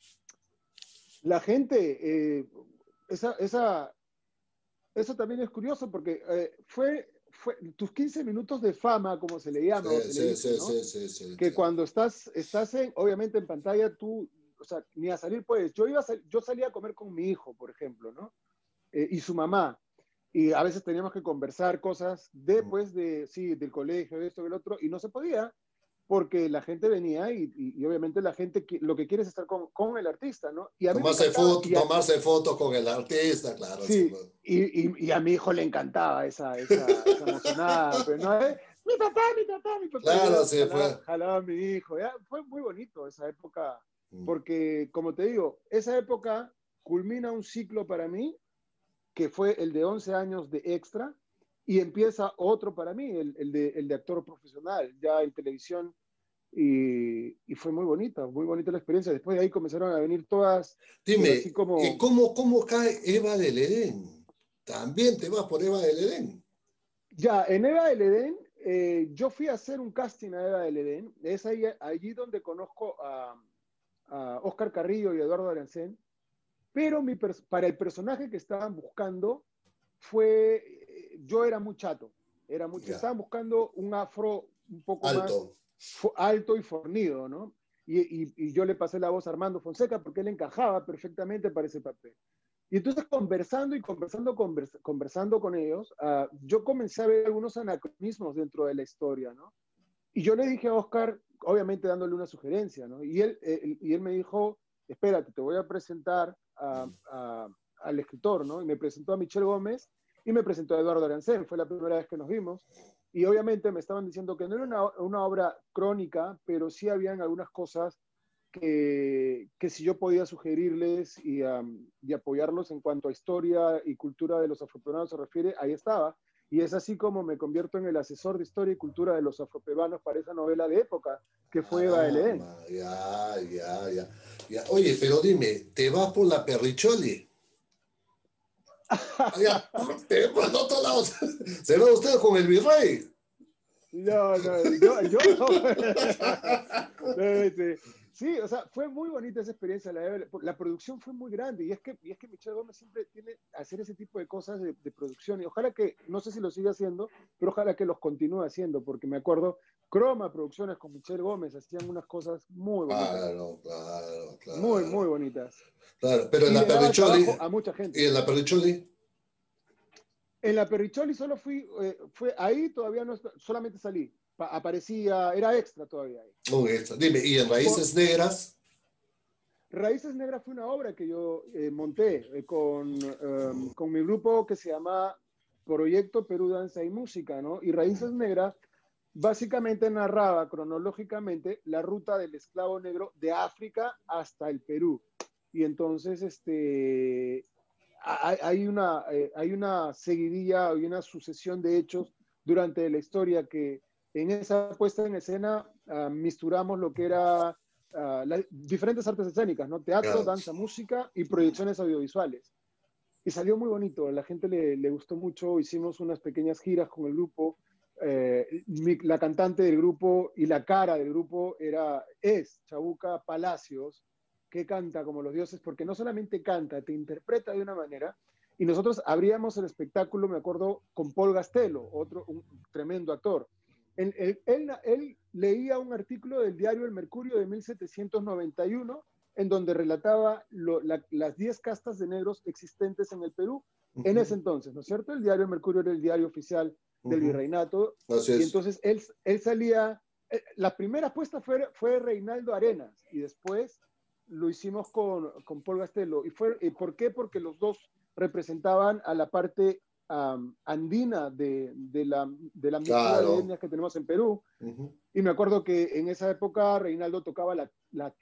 La gente, eh, esa, esa, eso también es curioso porque eh, fue, fue tus quince minutos de fama, como se le llama o Sí, se le sí, dice, sí, ¿no? sí, sí, sí, Que claro. cuando estás, estás en, obviamente en pantalla, tú, o sea, ni a salir puedes. Yo, iba a sal, yo salía a comer con mi hijo, por ejemplo, ¿no? Eh, y su mamá. Y a veces teníamos que conversar cosas después de, sí, del colegio, de esto, del otro, y no se podía porque la gente venía y, y, y obviamente la gente lo que quiere es estar con, con el artista, ¿no? Y a mí me Tomarse encantaba, foto, y a, tomarse fotos con el artista, claro, sí. sí, y, y, y, a mi hijo le encantaba esa, esa, esa emocionada, pero no es, mi papá, mi papá, mi papá, y Claro, yo sí, jalaba, fue. jalaba a mi hijo, ya, fue muy bonito esa época, Mm. porque como te digo, esa época culmina un ciclo para mí, que fue el de once años de extra, y empieza otro para mí, el, el, de, el de actor profesional, ya en televisión, y, y, fue muy bonita, muy bonita la experiencia. Después de ahí comenzaron a venir todas, pero Dime, así ¿y como... cómo, cómo cae Eva del Edén? También te vas por Eva del Edén. Ya, en Eva del Edén, eh, yo fui a hacer un casting a Eva del Edén, es ahí, allí donde conozco a, a Oscar Carrillo y Eduardo Arancén, pero mi para el personaje que estaban buscando fue, yo era muy chato, era muy, Ya, estaban buscando un afro un poco más alto. alto y fornido, ¿no? Y, y, y, yo le pasé la voz a Armando Fonseca porque él encajaba perfectamente para ese papel. Y entonces conversando y conversando, conversa, conversando con ellos, uh, yo comencé a ver algunos anacronismos dentro de la historia, ¿no? Y yo le dije a Oscar, obviamente dándole una sugerencia, ¿no? Y él, eh, y él me dijo, espérate, te voy a presentar a, a, al escritor, ¿no? Y me presentó a Michelle Gómez y me presentó a Eduardo Arancén, fue la primera vez que nos vimos. Y obviamente me estaban diciendo que no era una, una obra crónica, pero sí habían algunas cosas que, que si yo podía sugerirles y, um, y apoyarlos en cuanto a historia y cultura de los afroperuanos se refiere, ahí estaba. Y es así como me convierto en el asesor de historia y cultura de los afroperuanos para esa novela de época, que fue Eva del Edén. Caramba, ya, ya, ya, ya. Oye, pero dime, ¿te vas por la Perricholi? Allá, te vas por otro lado. ¿Se va usted con el virrey? No, no, yo, yo. Sí, o sea, fue muy bonita esa experiencia. La, la producción fue muy grande y es que, y es que Michelle Gómez siempre tiene a hacer ese tipo de cosas de, de producción y ojalá que, no sé si lo siga haciendo, pero ojalá que los continúe haciendo, porque me acuerdo Croma Producciones con Michelle Gómez hacían unas cosas muy bonitas. Claro, claro, claro. Muy, muy bonitas. Claro, pero en y la le daba Perricholi. trabajo a mucha gente. ¿Y en la Perricholi? En la Perricholi solo fui, eh, fue ahí todavía no, solamente salí. Pa aparecía, era extra todavía ahí. Un extra. Dime, ¿y en Raíces Por, Negras? Raíces Negras fue una obra que yo eh, monté eh, con, um, con mi grupo que se llama Proyecto Perú Danza y Música, ¿no? Y Raíces Negras básicamente narraba cronológicamente la ruta del esclavo negro de África hasta el Perú. Y entonces, este, hay, hay, una, eh, hay una seguidilla, hay una sucesión de hechos durante la historia que en esa puesta en escena uh, misturamos lo que era uh, las diferentes artes escénicas, ¿no? Teatro, Claro. danza, música y proyecciones audiovisuales. Y salió muy bonito, a la gente le, le gustó mucho, hicimos unas pequeñas giras con el grupo, eh, mi, la cantante del grupo y la cara del grupo era, es Chabuca Palacios, que canta como los dioses, porque no solamente canta, te interpreta de una manera, y nosotros abríamos el espectáculo, me acuerdo, con Paul Gastelo, otro un tremendo actor. Él, él, él, él leía un artículo del diario El Mercurio de mil setecientos noventa y uno, en donde relataba lo, la, las diez castas de negros existentes en el Perú uh-huh. en ese entonces, ¿no es cierto? El diario El Mercurio era el diario oficial del uh-huh. virreinato, Así es. Y entonces él, él salía, eh, la primera apuesta fue, fue Reinaldo Arenas, y después lo hicimos con, con Paul Gastelo. ¿Y fue, eh, por qué? Porque los dos representaban a la parte um, andina de, de la, de la mixtura claro. de etnias que tenemos en Perú, uh-huh. y me acuerdo que en esa época Reinaldo tocaba la, la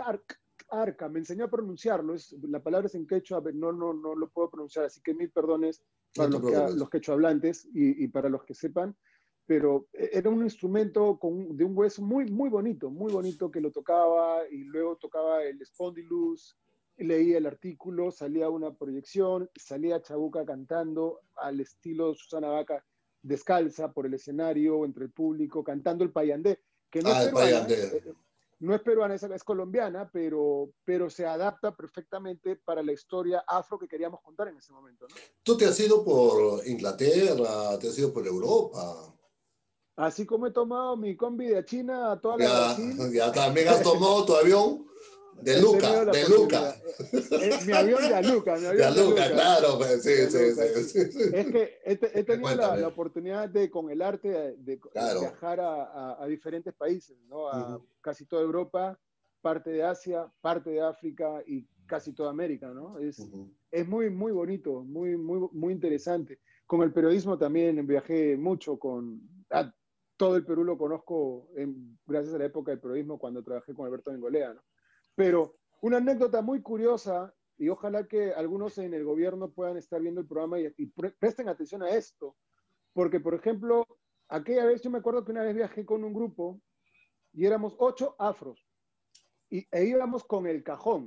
arca, me enseñó a pronunciarlo, es, la palabra es en quechua, no, no, no lo puedo pronunciar, así que mil perdones para no los, que, los quechuahablantes y, y para los que sepan, pero era un instrumento con, de un hueso muy, muy bonito, muy bonito que lo tocaba y luego tocaba el spondylus, leía el artículo, salía una proyección, salía Chabuca cantando al estilo Susana Vaca, descalza por el escenario, entre el público, cantando el payandé, que no ah, es peruana, el payandé. Eh, no es peruana, es, es colombiana, pero, pero se adapta perfectamente para la historia afro que queríamos contar en ese momento, ¿no? Tú te has ido por Inglaterra, te has ido por Europa. Así como he tomado mi combi de China a toda la ya, Brasil. Ya también has tomado tu avión de Luca, de Luca. Eh, mi avión de Luca, mi avión de, de Luca, Luca. claro, pues, sí, sí, Luca, sí, sí, sí. Es que he, he tenido la, la oportunidad de, con el arte, de, de claro. viajar a, a, a diferentes países, ¿no? A uh-huh. casi toda Europa, parte de Asia, parte de África y casi toda América, ¿no? Es, uh-huh. es muy, muy bonito, muy, muy, muy interesante. Con el periodismo también viajé mucho con... Ah, todo el Perú lo conozco en, gracias a la época del periodismo cuando trabajé con Alberto Bengolea, ¿no? Pero una anécdota muy curiosa, y ojalá que algunos en el gobierno puedan estar viendo el programa y, y pre presten atención a esto, porque, por ejemplo, aquella vez yo me acuerdo que una vez viajé con un grupo y éramos ocho afros, y, e íbamos con el cajón,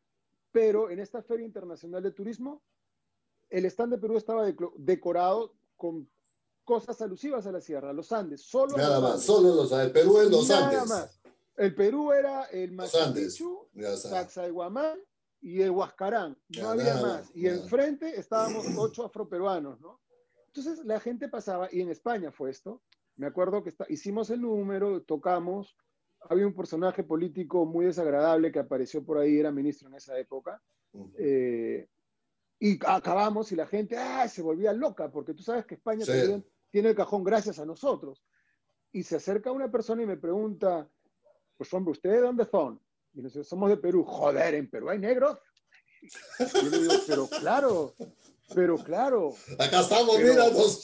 pero en esta Feria Internacional de Turismo, el stand de Perú estaba de decorado con cosas alusivas a la sierra, los Andes, solo Nada los más, Andes. solo los Andes. El Perú es los Nada Andes. más. El Perú era el Machu Picchu, Sacsayhuamán y el Huascarán. No ya, había nada, más. Y nada. enfrente estábamos ocho afroperuanos, ¿no? Entonces la gente pasaba, y en España fue esto. Me acuerdo que está, hicimos el número, tocamos. Había un personaje político muy desagradable que apareció por ahí, era ministro en esa época. Uh-huh. eh, y acabamos y la gente ¡ah! Se volvía loca, porque tú sabes que España sí. también tiene el cajón gracias a nosotros. Y se acerca una persona y me pregunta, pues hombre, ¿ustedes de dónde son? Y dice, somos de Perú. Joder, ¿en Perú hay negros? Y yo le digo, pero claro, pero claro. Acá estamos, pero, míranos.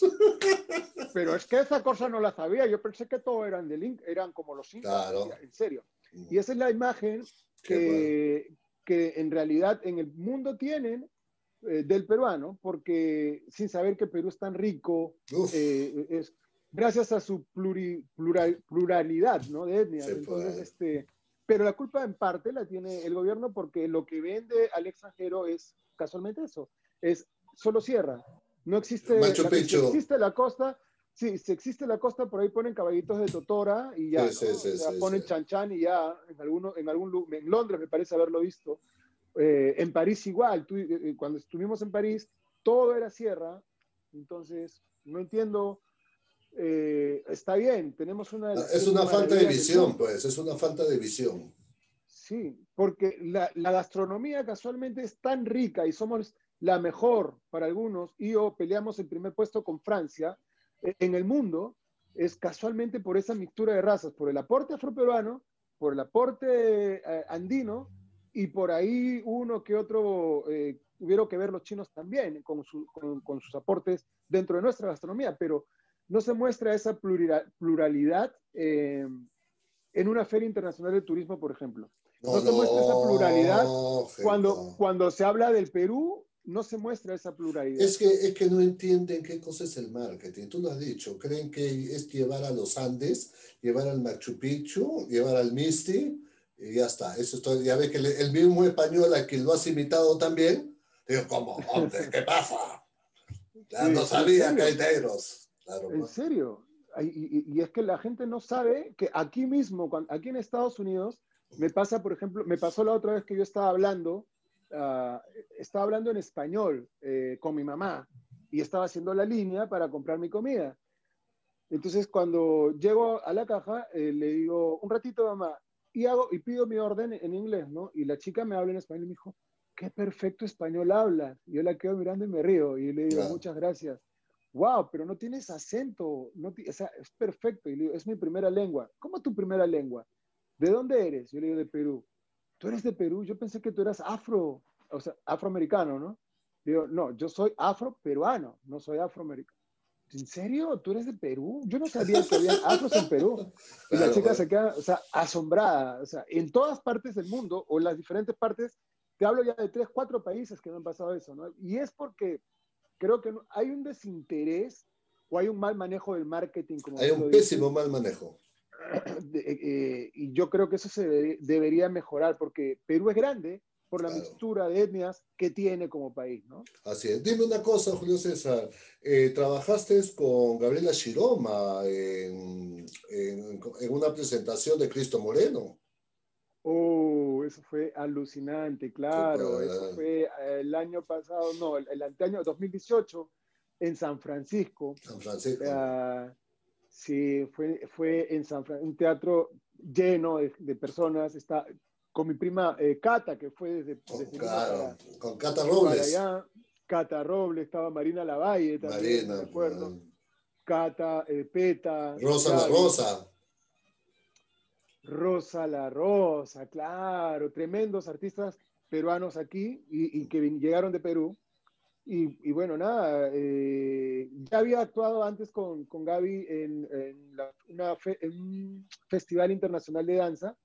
Pero es que esa cosa no la sabía. Yo pensé que todos eran, de eran como los incas, claro. En serio. Y esa es la imagen que, bueno. que en realidad en el mundo tienen eh, del peruano, porque sin saber que Perú es tan rico, eh, es gracias a su pluri, plural, pluralidad, ¿no? De etnias. Sí, entonces, pues. este, pero la culpa en parte la tiene el gobierno porque lo que vende al extranjero es casualmente eso, es solo sierra. No existe, Machu la, Picchu. si existe la costa, sí, si existe la costa, por ahí ponen caballitos de totora y ya, sí, ¿no? sí, o sea, sí, ponen sí. chan chan y ya, en, alguno, en algún en Londres me parece haberlo visto. Eh, en París igual, tú, eh, cuando estuvimos en París, todo era sierra, entonces no entiendo eh, está bien, tenemos una... Es una falta de visión, pues, es una falta de visión. Sí, porque la, la gastronomía casualmente es tan rica y somos la mejor para algunos, y o peleamos el primer puesto con Francia eh, en el mundo, es casualmente por esa mixtura de razas, por el aporte afroperuano, por el aporte eh, andino, y por ahí uno que otro, eh, tuvieron que ver los chinos también con, su, con, con sus aportes dentro de nuestra gastronomía, pero no se muestra esa plural, pluralidad eh, en una feria internacional de turismo, por ejemplo. No, no se muestra esa pluralidad cuando, cuando se habla del Perú, no se muestra esa pluralidad. Es que, es que no entienden qué cosa es el marketing. Tú lo has dicho. Creen que es llevar a los Andes, llevar al Machu Picchu, llevar al Misti, y ya está. Eso es todo. Ya ves que el, el mismo español a quien lo has imitado también. Digo, ¿cómo? Hombre, ¿qué pasa? Ya sí, no sabía caiteros. Claro, ¿en serio? Y, y, y es que la gente no sabe que aquí mismo, aquí en Estados Unidos, me pasa, por ejemplo, me pasó la otra vez que yo estaba hablando, uh, estaba hablando en español eh, con mi mamá y estaba haciendo la línea para comprar mi comida. Entonces, cuando llego a la caja, eh, le digo, un ratito, mamá, y, hago, y pido mi orden en inglés, ¿no? Y la chica me habla en español y me dijo, qué perfecto español hablas. Y yo la quedo mirando y me río y le digo, claro, muchas gracias. Wow, pero no tienes acento, no o sea, es perfecto. Y le digo, es mi primera lengua. ¿Cómo tu primera lengua? ¿De dónde eres? Yo le digo, de Perú. ¿Tú eres de Perú? Yo pensé que tú eras afro, o sea, afroamericano, ¿no? Le digo, no, yo soy afroperuano, no soy afroamericano. ¿En serio? ¿Tú eres de Perú? Yo no sabía que había afros en Perú. Y claro, la chica bueno. se queda, o sea, asombrada. O sea, en todas partes del mundo, o en las diferentes partes, te hablo ya de tres, cuatro países que me han pasado eso, ¿no? Y es porque creo que no, hay un desinterés o hay un mal manejo del marketing. Como hay un pésimo mal manejo. De, eh, y yo creo que eso se debe, debería mejorar porque Perú es grande por la claro. mixtura de etnias que tiene como país, ¿no? Así es. Dime una cosa, Julio César. Eh, ¿Trabajaste con Gabriela Shiroma en, en, en una presentación de Cristo Moreno? Oh, eso fue alucinante, claro. Super. Eso fue el año pasado, no, el, el anteaño dos mil dieciocho en San Francisco. San Francisco. Uh, sí, fue, fue en San Francisco, un teatro lleno de, de personas. Está con mi prima eh, Cata, que fue desde, con, desde claro, para, con Cata Robles. Para allá. Cata Robles, estaba Marina Lavalle también, Marina, me acuerdo. Man. Cata, eh, Peta. Rosa la Rosa. Rosa la Rosa, claro, tremendos artistas peruanos aquí y, y que llegaron de Perú. Y, y bueno, nada, eh, ya había actuado antes con, con Gaby en, en, la, una fe, en un festival internacional de danza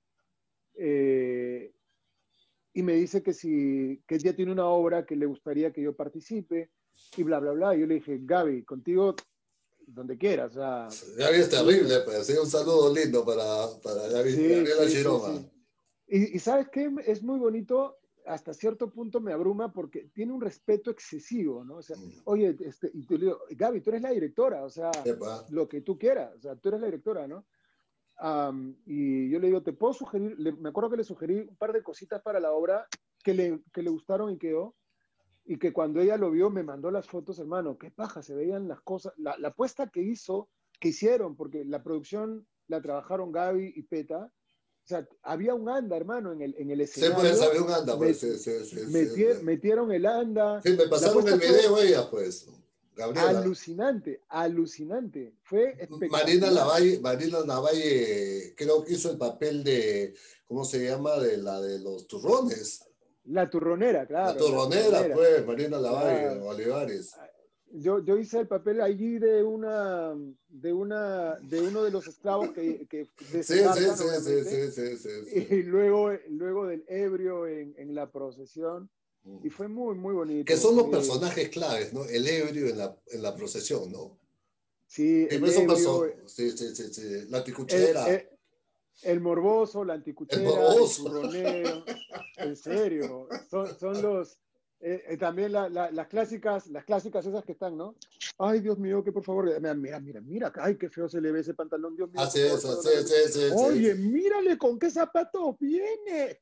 eh, y me dice que si que ella tiene una obra que le gustaría que yo participe y bla, bla, bla. Y yo le dije, Gaby, contigo donde quieras. O sea, Gaby es terrible, pues. Sí, un saludo lindo para, para Gaby, sí, Gabriela sí, Shiroma. Sí, sí. Y, y ¿sabes qué? Es muy bonito, hasta cierto punto me abruma porque tiene un respeto excesivo, ¿no? O sea, mm. oye, este, y te digo, Gaby, tú eres la directora, o sea, Epa. Lo que tú quieras, o sea, tú eres la directora, ¿no? Um, y yo le digo, ¿te puedo sugerir? Le, me acuerdo que le sugerí un par de cositas para la obra que le, que le gustaron y quedó. Y que cuando ella lo vio me mandó las fotos, hermano, qué paja, se veían las cosas, la, la apuesta que hizo, que hicieron, porque la producción la trabajaron Gaby y Peta, o sea, había un anda, hermano, en el, en el escenario. Sí, pues, había un anda, pues, met, sí, sí, sí, metier, sí. Metieron el anda. Sí, me pasaron el video fue, ella, pues, Gabriela. Alucinante, alucinante, fue espectacular. Marina Lavalle, Marina Lavalle, creo que hizo el papel de, ¿cómo se llama? De la de los turrones. La turronera, claro. La turronera, la turronera. Pues, Marina Lavalle, claro. Olivares. Yo, yo hice el papel allí de una, de una, de uno de los esclavos que, que sí, sí, sí, sí, sí, sí, sí, sí. Y luego, luego del ebrio en, en la procesión. Y fue muy, muy bonito. Que son los eh, personajes claves, ¿no? El ebrio en la, en la procesión, ¿no? Sí, el ebrio, pasó. Sí, sí, sí, sí. La ticuchera. El, el, el morboso, la anticuchera, el, morboso. el turronero. En serio, son, son los... Eh, eh, también la, la, las clásicas, las clásicas esas que están, ¿no? Ay, Dios mío, que por favor, mira, mira, mira, mira, ay, qué feo se le ve ese pantalón, Dios mío. Así es, así es, sí, sí, Oye, sí. mírale con qué zapatos viene.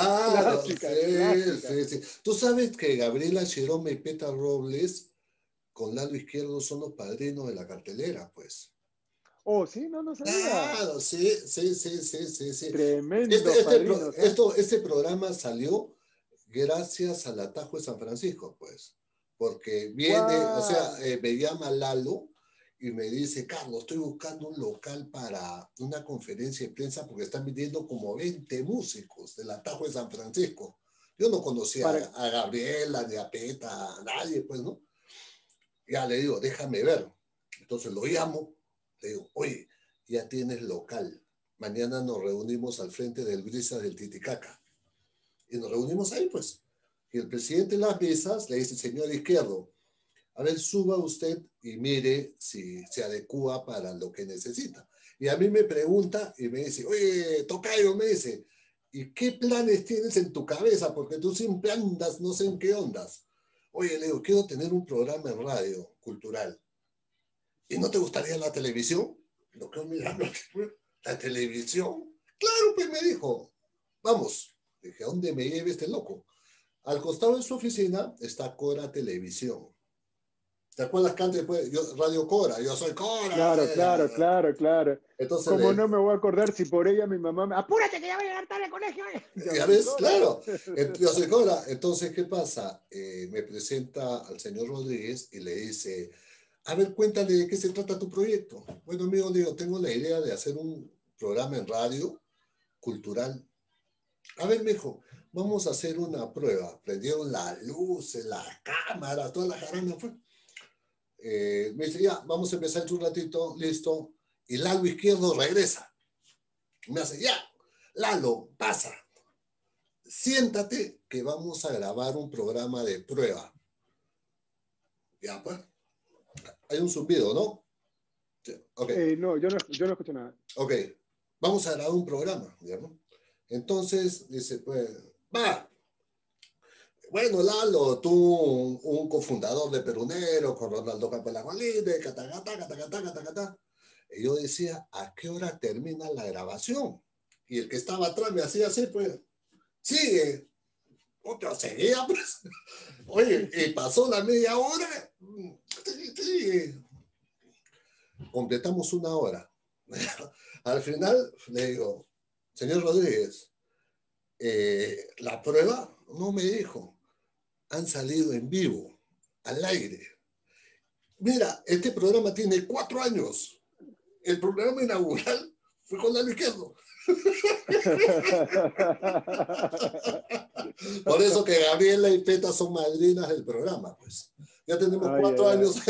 Claro, clásica, sí, clásica. sí, sí. Tú sabes que Gabriela Shiroma y Peta Robles con Lalo Izquierdo son los padrinos de la cartelera, pues. Oh, sí, no, no sabía. Claro, sí, sí, sí, sí, sí, sí. Este, Tremendos este, pro- padrinos, ¿ah? esto, este programa salió gracias al Atajo de San Francisco, pues. Porque viene, o sea, ¡Guau! eh, me llama Lalo y me dice, Carlos, estoy buscando un local para una conferencia de prensa porque están viniendo como veinte músicos del Atajo de San Francisco. Yo no conocía Para, a, a Gabriela, ni a Peta, a nadie, pues, ¿no? Ya le digo, déjame ver. Entonces lo llamo, le digo, oye, ya tienes local. Mañana nos reunimos al frente del Brisa del Titicaca. Y nos reunimos ahí, pues. Y el presidente de las mesas le dice, señor Izquierdo, a ver, suba usted y mire si se adecua para lo que necesita. Y a mí me pregunta y me dice, oye, tocayo, me dice, ¿y qué planes tienes en tu cabeza? Porque tú siempre andas, no sé en qué ondas. Oye, le digo, quiero tener un programa en radio cultural. ¿Y no te gustaría la televisión? Lo que mirando, la televisión. Claro, pues me dijo, vamos. Dije, ¿a dónde me lleve este loco? Al costado de su oficina está Cora Televisión. ¿Te acuerdas que antes, pues, yo, Radio Cora, yo soy Cora? claro, claro, claro, claro. Entonces, ¿Cómo le, no me voy a acordar si por ella mi mamá me... ¡Apúrate que ya voy a llegar tarde al colegio! Yo ya soy ves, Cora. claro, yo soy Cora. Entonces, ¿qué pasa? Eh, me presenta al señor Rodríguez y le dice, a ver, cuéntale de qué se trata tu proyecto. Bueno, amigo, digo, tengo la idea de hacer un programa en radio cultural. A ver, mijo, vamos a hacer una prueba. Prendieron las luces, las cámaras, toda la jarana fue. Eh, me dice, ya, vamos a empezar en un ratito, listo. Y Lalo Izquierdo regresa. Me hace, ya, Lalo, pasa. Siéntate que vamos a grabar un programa de prueba. Ya, pues. Hay un zumbido, ¿no? Sí, ok, Eh, no, yo no, yo no escucho nada. ok. Vamos a grabar un programa, ¿ya, no? Entonces, dice, pues, va. Bueno, Lalo, tú, un, un cofundador de Perunero, con Ronaldo Campelagolide, catagata, catagata, catagata. Y yo decía, ¿a qué hora termina la grabación? Y el que estaba atrás me hacía así, pues, sigue. Otro seguía, pues. Oye, y pasó la media hora. Sí, completamos una hora. Al final le digo, señor Rodríguez, eh, la prueba no me dijo. Han salido en vivo, al aire. Mira, este programa tiene cuatro años. El programa inaugural fue con Lalo Izquierdo. Por eso que Gabriela y Peta son madrinas del programa, pues. Ya tenemos Ay, cuatro ay, ay. años.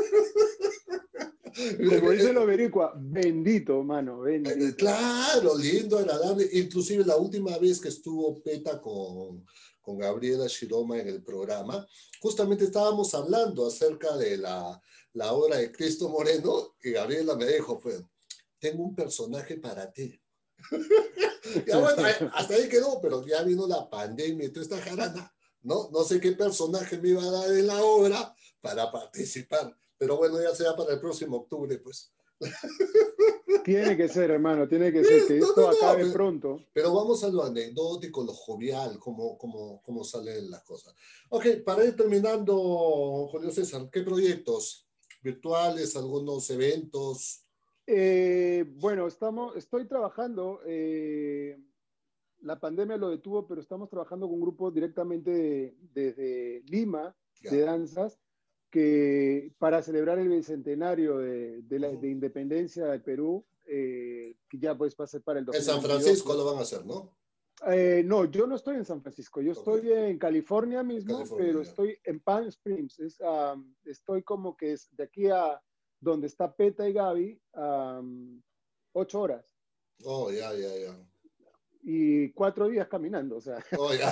Como dice lo Bericua, bendito, mano, bendito. Claro, lindo, agradable. Inclusive la última vez que estuvo Peta con, con Gabriela Shiroma en el programa, justamente estábamos hablando acerca de la, la obra de Cristo Moreno y Gabriela me dijo, pues, tengo un personaje para ti. Ya bueno, hasta ahí quedó, pero ya vino la pandemia y toda esta jarana, ¿no? No sé qué personaje me iba a dar en la obra para participar, pero bueno, ya será para el próximo octubre, pues. Tiene que ser, hermano, tiene que Sí, ser, que no, esto no, no, acabe pero, pronto. pero vamos a lo anecdótico, lo jovial, cómo, cómo, cómo salen las cosas. Ok, para ir terminando, Julio César, ¿qué proyectos virtuales, algunos eventos? Eh, bueno, estamos, estoy trabajando, eh, la pandemia lo detuvo, pero estamos trabajando con un grupo directamente desde de, de Lima, de Ya. danzas, que para celebrar el bicentenario de, de, la, Uh-huh. de independencia del Perú, eh, que ya pues va a ser para el En San dos mil veintidós, Francisco ¿no? lo van a hacer, ¿no? Eh, no, yo no estoy en San Francisco, yo Ok, estoy en California en mismo, California, pero ya. estoy en Palm Springs. Es, um, estoy como que es de aquí a donde está Peta y Gaby, um, ocho horas Oh, ya, ya, ya. y cuatro días caminando, o sea. Oh, ya.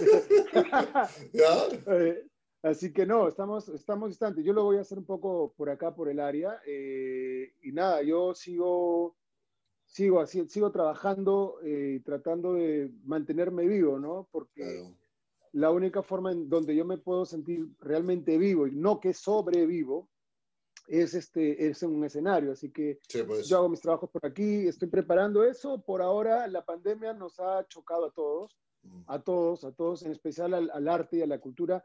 ¿Ya? eh, así que no, estamos, estamos distantes. Yo lo voy a hacer un poco por acá, por el área, eh, y nada, yo sigo sigo, así, sigo trabajando y eh, tratando de mantenerme vivo, ¿no? Porque Claro. la única forma en donde yo me puedo sentir realmente vivo y no que sobrevivo es, este, es en un escenario. Así que Sí, yo pues. hago mis trabajos por aquí, estoy preparando eso. Por ahora la pandemia nos ha chocado a todos, Mm. a todos, a todos, en especial al, al arte y a la cultura.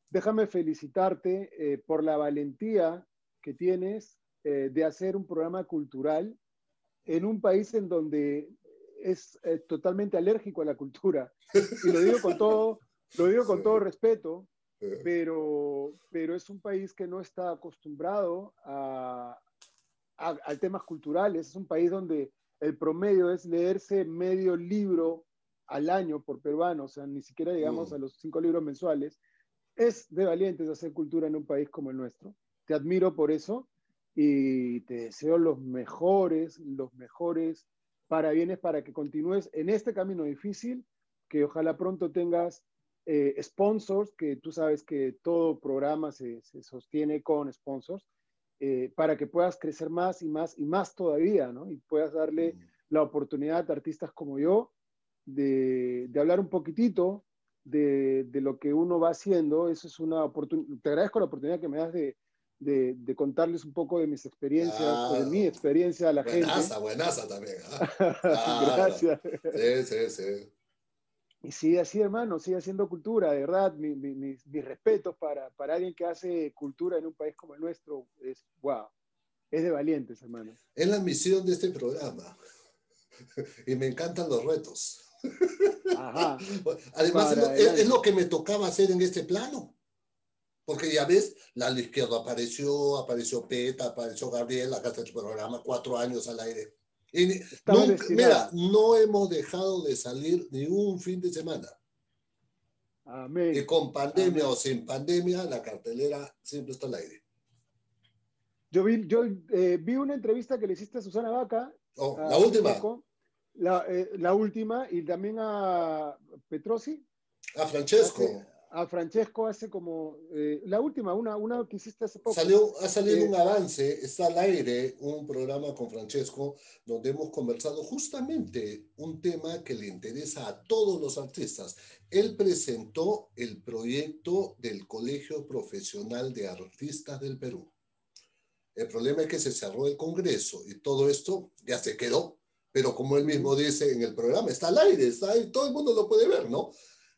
déjame felicitarte eh, por la valentía que tienes eh, de hacer un programa cultural en un país en donde es eh, totalmente alérgico a la cultura. Y lo digo con todo, lo digo con todo respeto, pero, pero es un país que no está acostumbrado a, a, a temas culturales. Es un país donde el promedio es leerse medio libro al año por peruano, o sea, ni siquiera llegamos Mm. a los cinco libros mensuales. Es de valientes hacer cultura en un país como el nuestro. Te admiro por eso y te deseo los mejores, los mejores parabienes para que continúes en este camino difícil, que ojalá pronto tengas eh, sponsors, que tú sabes que todo programa se, se sostiene con sponsors, eh, para que puedas crecer más y más y más todavía, ¿no? Y puedas darle Mm. la oportunidad a artistas como yo de, de hablar un poquitito de, de, lo que uno va haciendo. Eso es una oportunidad. Te agradezco la oportunidad que me das de, de, de contarles un poco de mis experiencias o de mi Claro. experiencia a la gente. Buenaza, buenaza también. ¿Ah? Claro. Gracias. Sí, sí, sí. Y sigue así, hermano, sigue haciendo cultura, de verdad. Mi, mi, mis, mis respetos para, para alguien que hace cultura en un país como el nuestro. Es, wow, es de valientes, hermano. Es la misión de este programa. Y me encantan los retos. Ajá, Además, es para lo, es, es adelante. lo que me tocaba hacer en este plano. Porque ya ves, la ala izquierda apareció, apareció Peta, apareció Gabriel, acá está el programa, cuatro años al aire. Y ni- Estabas nunca, mira, destinado. no hemos dejado de salir ni un fin de semana. Y Amén. con pandemia o Amén. sin pandemia, la cartelera siempre está al aire. Yo vi, yo, eh, vi una entrevista que le hiciste a Susana Vaca Oh, la uh, hace última, poco, la, eh, la última, y también a Petrosi, a hace, Francesco. a Francesco hace como, eh, la última, una, una que hiciste hace poco. Salió, ha salido un Eh, avance, está al aire un programa con Francesco donde hemos conversado justamente un tema que le interesa a todos los artistas. Él presentó el proyecto del Colegio Profesional de Artistas del Perú. El problema es que se cerró el Congreso y todo esto ya se quedó, pero como él mismo uh, dice en el programa, está al aire, está ahí, todo el mundo lo puede ver, ¿no?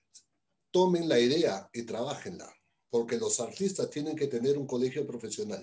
Tomen la idea y trabajenla, porque los artistas tienen que tener un colegio profesional.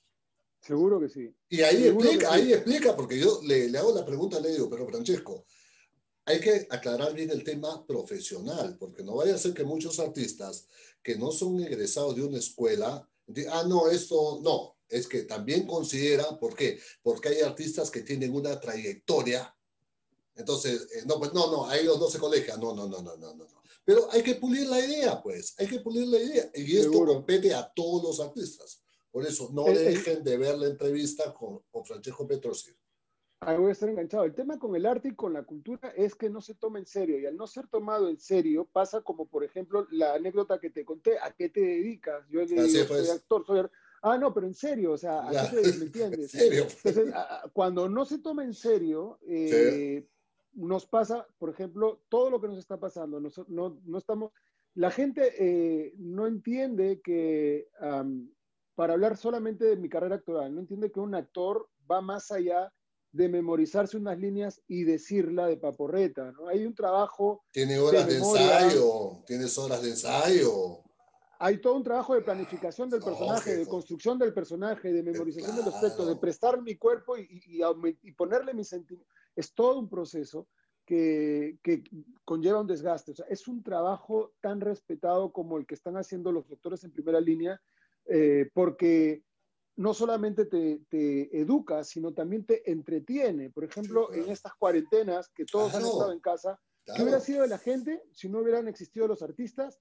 seguro que sí, Y ahí seguro que explica, ahí sí. explica, porque yo le, le hago la pregunta, le digo, pero Francesco, hay que aclarar bien el tema profesional, porque no vaya a ser que muchos artistas que no son egresados de una escuela, digan, ah, no, esto no, es que también considera, ¿por qué? Porque hay artistas que tienen una trayectoria, entonces, eh, no, pues no, no, a ellos no se colegian, no, no, no, no, no, no, no. Pero hay que pulir la idea, pues, hay que pulir la idea, y esto Seguro. compete a todos los artistas. Por eso, no El, el, dejen de ver la entrevista con, con Francesco Petrosi. ahí voy a estar enganchado. El tema con el arte y con la cultura es que no se toma en serio, y al no ser tomado en serio pasa como, por ejemplo, la anécdota que te conté: ¿a qué te dedicas? Yo le Así digo, soy pues, actor, soy... Ah, no, pero en serio, o sea, ¿a qué ya, te... ¿Me en entiendes? serio. Entonces, a, a, cuando no se toma en serio, Sí, eh, nos pasa, por ejemplo, todo lo que nos está pasando. Nos, no, no estamos... La gente eh, no entiende que, um, para hablar solamente de mi carrera actoral, no entiende que un actor va más allá de memorizarse unas líneas y decirla de paporreta, ¿no? Hay un trabajo tiene de horas de memoria, ensayo, tienes horas de ensayo. hay todo un trabajo de planificación del personaje, de Lógico, construcción del personaje, de eh, memorización de los textos, de claro. prestar mi cuerpo y, y, y ponerle mis sentimientos. Es todo un proceso que, que conlleva un desgaste. O sea, es un trabajo tan respetado como el que están haciendo los doctores en primera línea, eh, porque no solamente te, te educa, sino también te entretiene. Por Sí, ejemplo, en claro. estas cuarentenas que todos han estado Claro, en casa, ¿qué hubiera claro. sido de la gente si no hubieran existido los artistas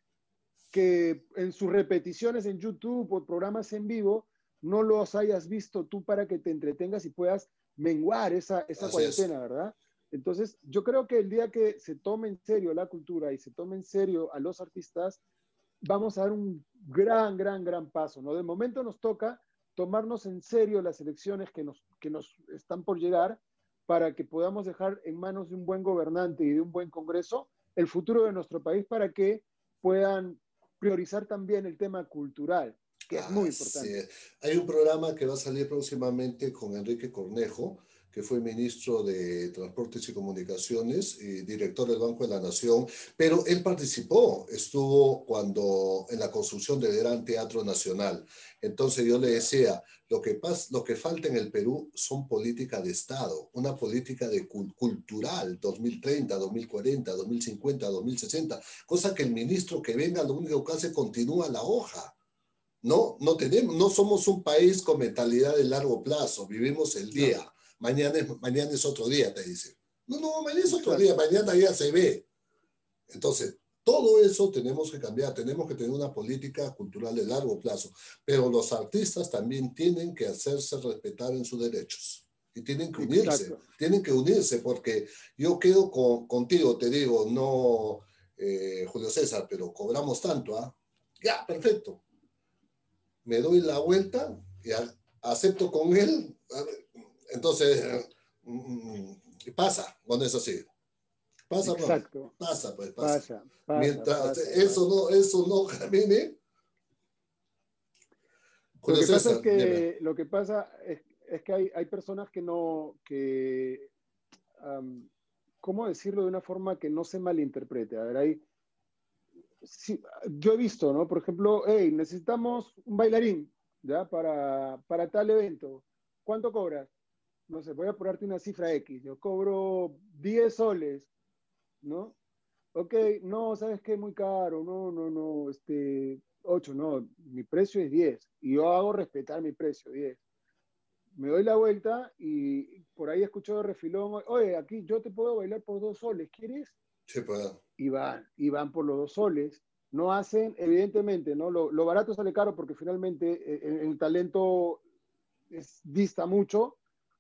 que en sus repeticiones en YouTube o programas en vivo no los hayas visto tú para que te entretengas y puedas menguar esa, esa Así es. cuarentena, ¿verdad? Entonces, yo creo que el día que se tome en serio la cultura y se tome en serio a los artistas, vamos a dar un gran, gran, gran paso, ¿no? De momento nos toca tomarnos en serio las elecciones que nos, que nos están por llegar para que podamos dejar en manos de un buen gobernante y de un buen Congreso el futuro de nuestro país para que puedan priorizar también el tema cultural, que es muy Así importante. es. Hay un programa que va a salir próximamente con Enrique Cornejo, que fue ministro de Transportes y Comunicaciones y director del Banco de la Nación, pero él participó, estuvo cuando en la construcción del Gran Teatro Nacional. Entonces yo le decía, lo que, pasa, lo que falta en el Perú son políticas de Estado, una política de cultural, dos mil treinta, dos mil cuarenta, dos mil cincuenta, dos mil sesenta, cosa que el ministro que venga lo único que hace continúa la hoja. No, no, tenemos, no somos un país con mentalidad de largo plazo, vivimos el día. No. Mañana, es, mañana es otro día, te dice. No, no, mañana es otro día, mañana ya se ve. Entonces, todo eso tenemos que cambiar, tenemos que tener una política cultural de largo plazo, pero los artistas también tienen que hacerse respetar en sus derechos y tienen que unirse, Exacto. tienen que unirse, porque yo quedo con, contigo, te digo, no, eh, Julio César, pero cobramos tanto, ¿ah? ¿eh? Ya, perfecto. Me doy la vuelta y acepto con él, entonces pasa cuando es así. Pasa, Exacto. No, pasa, pues pasa. Pasa, pasa Mientras pasa, eso, pasa. No, eso no camine. Lo que pasa es que, lo que pasa es, es que hay, hay personas que no, que, um, ¿cómo decirlo de una forma que no se malinterprete? A ver, hay, sí, yo he visto, ¿no? Por ejemplo, hey, necesitamos un bailarín, ¿ya? Para, para tal evento. ¿Cuánto cobras? No sé, voy a ponerte una cifra X. Yo cobro diez soles, ¿no? Ok, no, ¿sabes qué? Muy caro. No, no, no, este, ocho, no. Mi precio es diez. Y yo hago respetar mi precio, diez. Me doy la vuelta y por ahí escucho de refilón, oye, aquí yo te puedo bailar por dos soles, ¿quieres? Sí, puedo. Y van, y van por los dos soles. No hacen, evidentemente, ¿no? Lo, lo barato sale caro porque finalmente eh, el, el talento es, dista mucho,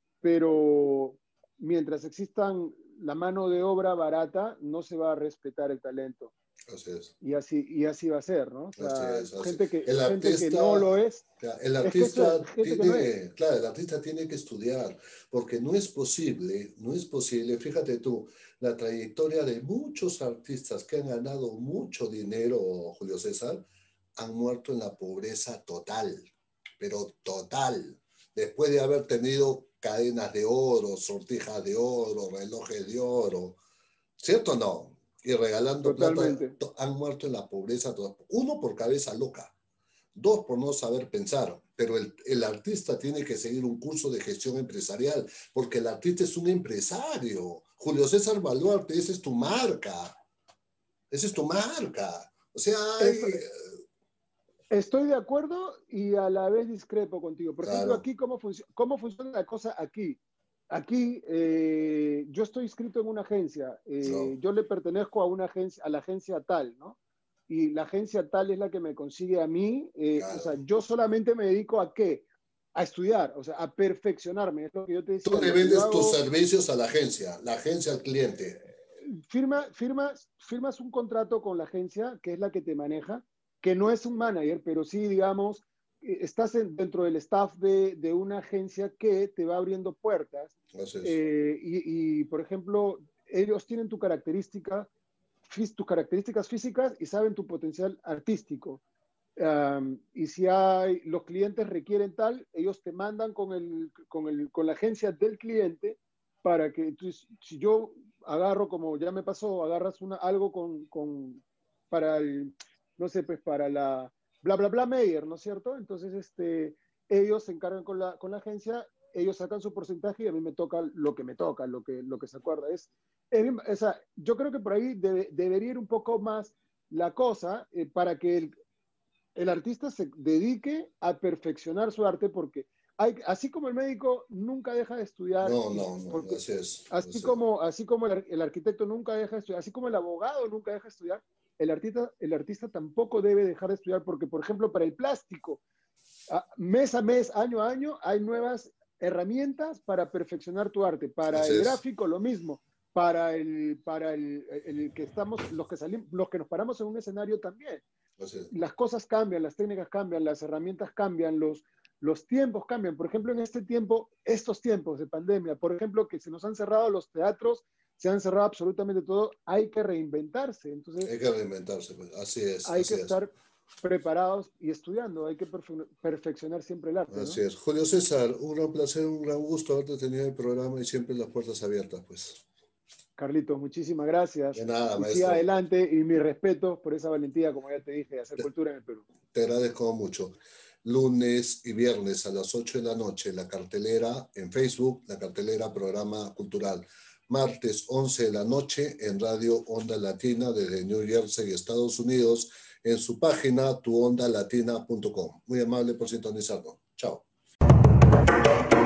pero mientras existan la mano de obra barata, no se va a respetar el talento. Así es. Y así, y así va a ser, ¿no? O sea, así es, así. Gente, que, el gente artista, que no lo es. El artista, es que tiene, no es. Claro, el artista tiene que estudiar, porque no es posible, no es posible, fíjate tú, la trayectoria de muchos artistas que han ganado mucho dinero, Julio César, han muerto en la pobreza total, pero total, después de haber tenido cadenas de oro, sortijas de oro, relojes de oro, ¿cierto o no? Y regalando Totalmente. plata, han muerto en la pobreza, uno por cabeza loca, dos por no saber pensar, pero el, el artista tiene que seguir un curso de gestión empresarial, porque el artista es un empresario. Julio César Baluarte, esa es tu marca, esa es tu marca, o sea, hay... Estoy de acuerdo y a la vez discrepo contigo. Por claro. ejemplo, aquí, ¿cómo, func ¿cómo funciona la cosa aquí? Aquí, eh, yo estoy inscrito en una agencia, eh, no. yo le pertenezco a una agencia, a la agencia tal, ¿no? Y la agencia tal es la que me consigue a mí, eh, claro. O sea, yo solamente me dedico a ¿qué? A estudiar, o sea, a perfeccionarme, es lo que yo te decía. Tú le vendes hago, tus servicios a la agencia, la agencia al cliente. Firma, firmas, firmas un contrato con la agencia, que es la que te maneja, que no es un manager, pero sí, digamos, estás en, dentro del staff de, de una agencia que te va abriendo puertas. Así es. Eh, y, y, por ejemplo, ellos tienen tu característica, fí, tus características físicas y saben tu potencial artístico. Um, y si hay, los clientes requieren tal, ellos te mandan con, el, con, el, con la agencia del cliente para que, entonces, si yo agarro, como ya me pasó, agarras una, algo con, con, para el, no sé, pues para la bla, bla, bla Meyer, ¿no es cierto? Entonces, este, ellos se encargan con la, con la agencia, ellos sacan su porcentaje y a mí me toca lo que me toca, lo que, lo que se acuerda. Es, es, o sea, yo creo que por ahí debe, debería ir un poco más la cosa eh, para que el, el artista se dedique a perfeccionar su arte, porque hay, así como el médico nunca deja de estudiar, no, no, no, porque, así es. Así, así como, así como el, el arquitecto nunca deja de estudiar, así como el abogado nunca deja de estudiar, el artista, el artista tampoco debe dejar de estudiar, porque, por ejemplo, para el plástico, mes a mes, año a año, hay nuevas herramientas para perfeccionar tu arte. Para así el es. Gráfico, lo mismo. Para el, para el, el que estamos, los que salimos, los que nos paramos en un escenario también. Las cosas cambian, las técnicas cambian, las herramientas cambian, los, los tiempos cambian. Por ejemplo, en este tiempo, estos tiempos de pandemia, por ejemplo, que se nos han cerrado los teatros, se han cerrado absolutamente todo, hay que reinventarse. Entonces, hay que reinventarse, pues. Así es. Hay así que es. estar preparados y estudiando. Hay que perfe perfeccionar siempre el arte, Así ¿no? es. Julio César, un gran placer, un gran gusto haberte tenido en el programa y siempre las puertas abiertas, pues. Carlitos, muchísimas gracias. De nada, Y siga maestro. adelante y mi respeto por esa valentía, como ya te dije, de hacer Te, cultura en el Perú. te agradezco mucho. Lunes y viernes a las ocho de la noche, la cartelera en Facebook, la cartelera Programa Cultural. Martes once de la noche en Radio Onda Latina desde New Jersey, Estados Unidos, en su página tu onda latina punto com. Muy amable por sintonizarnos. Chao.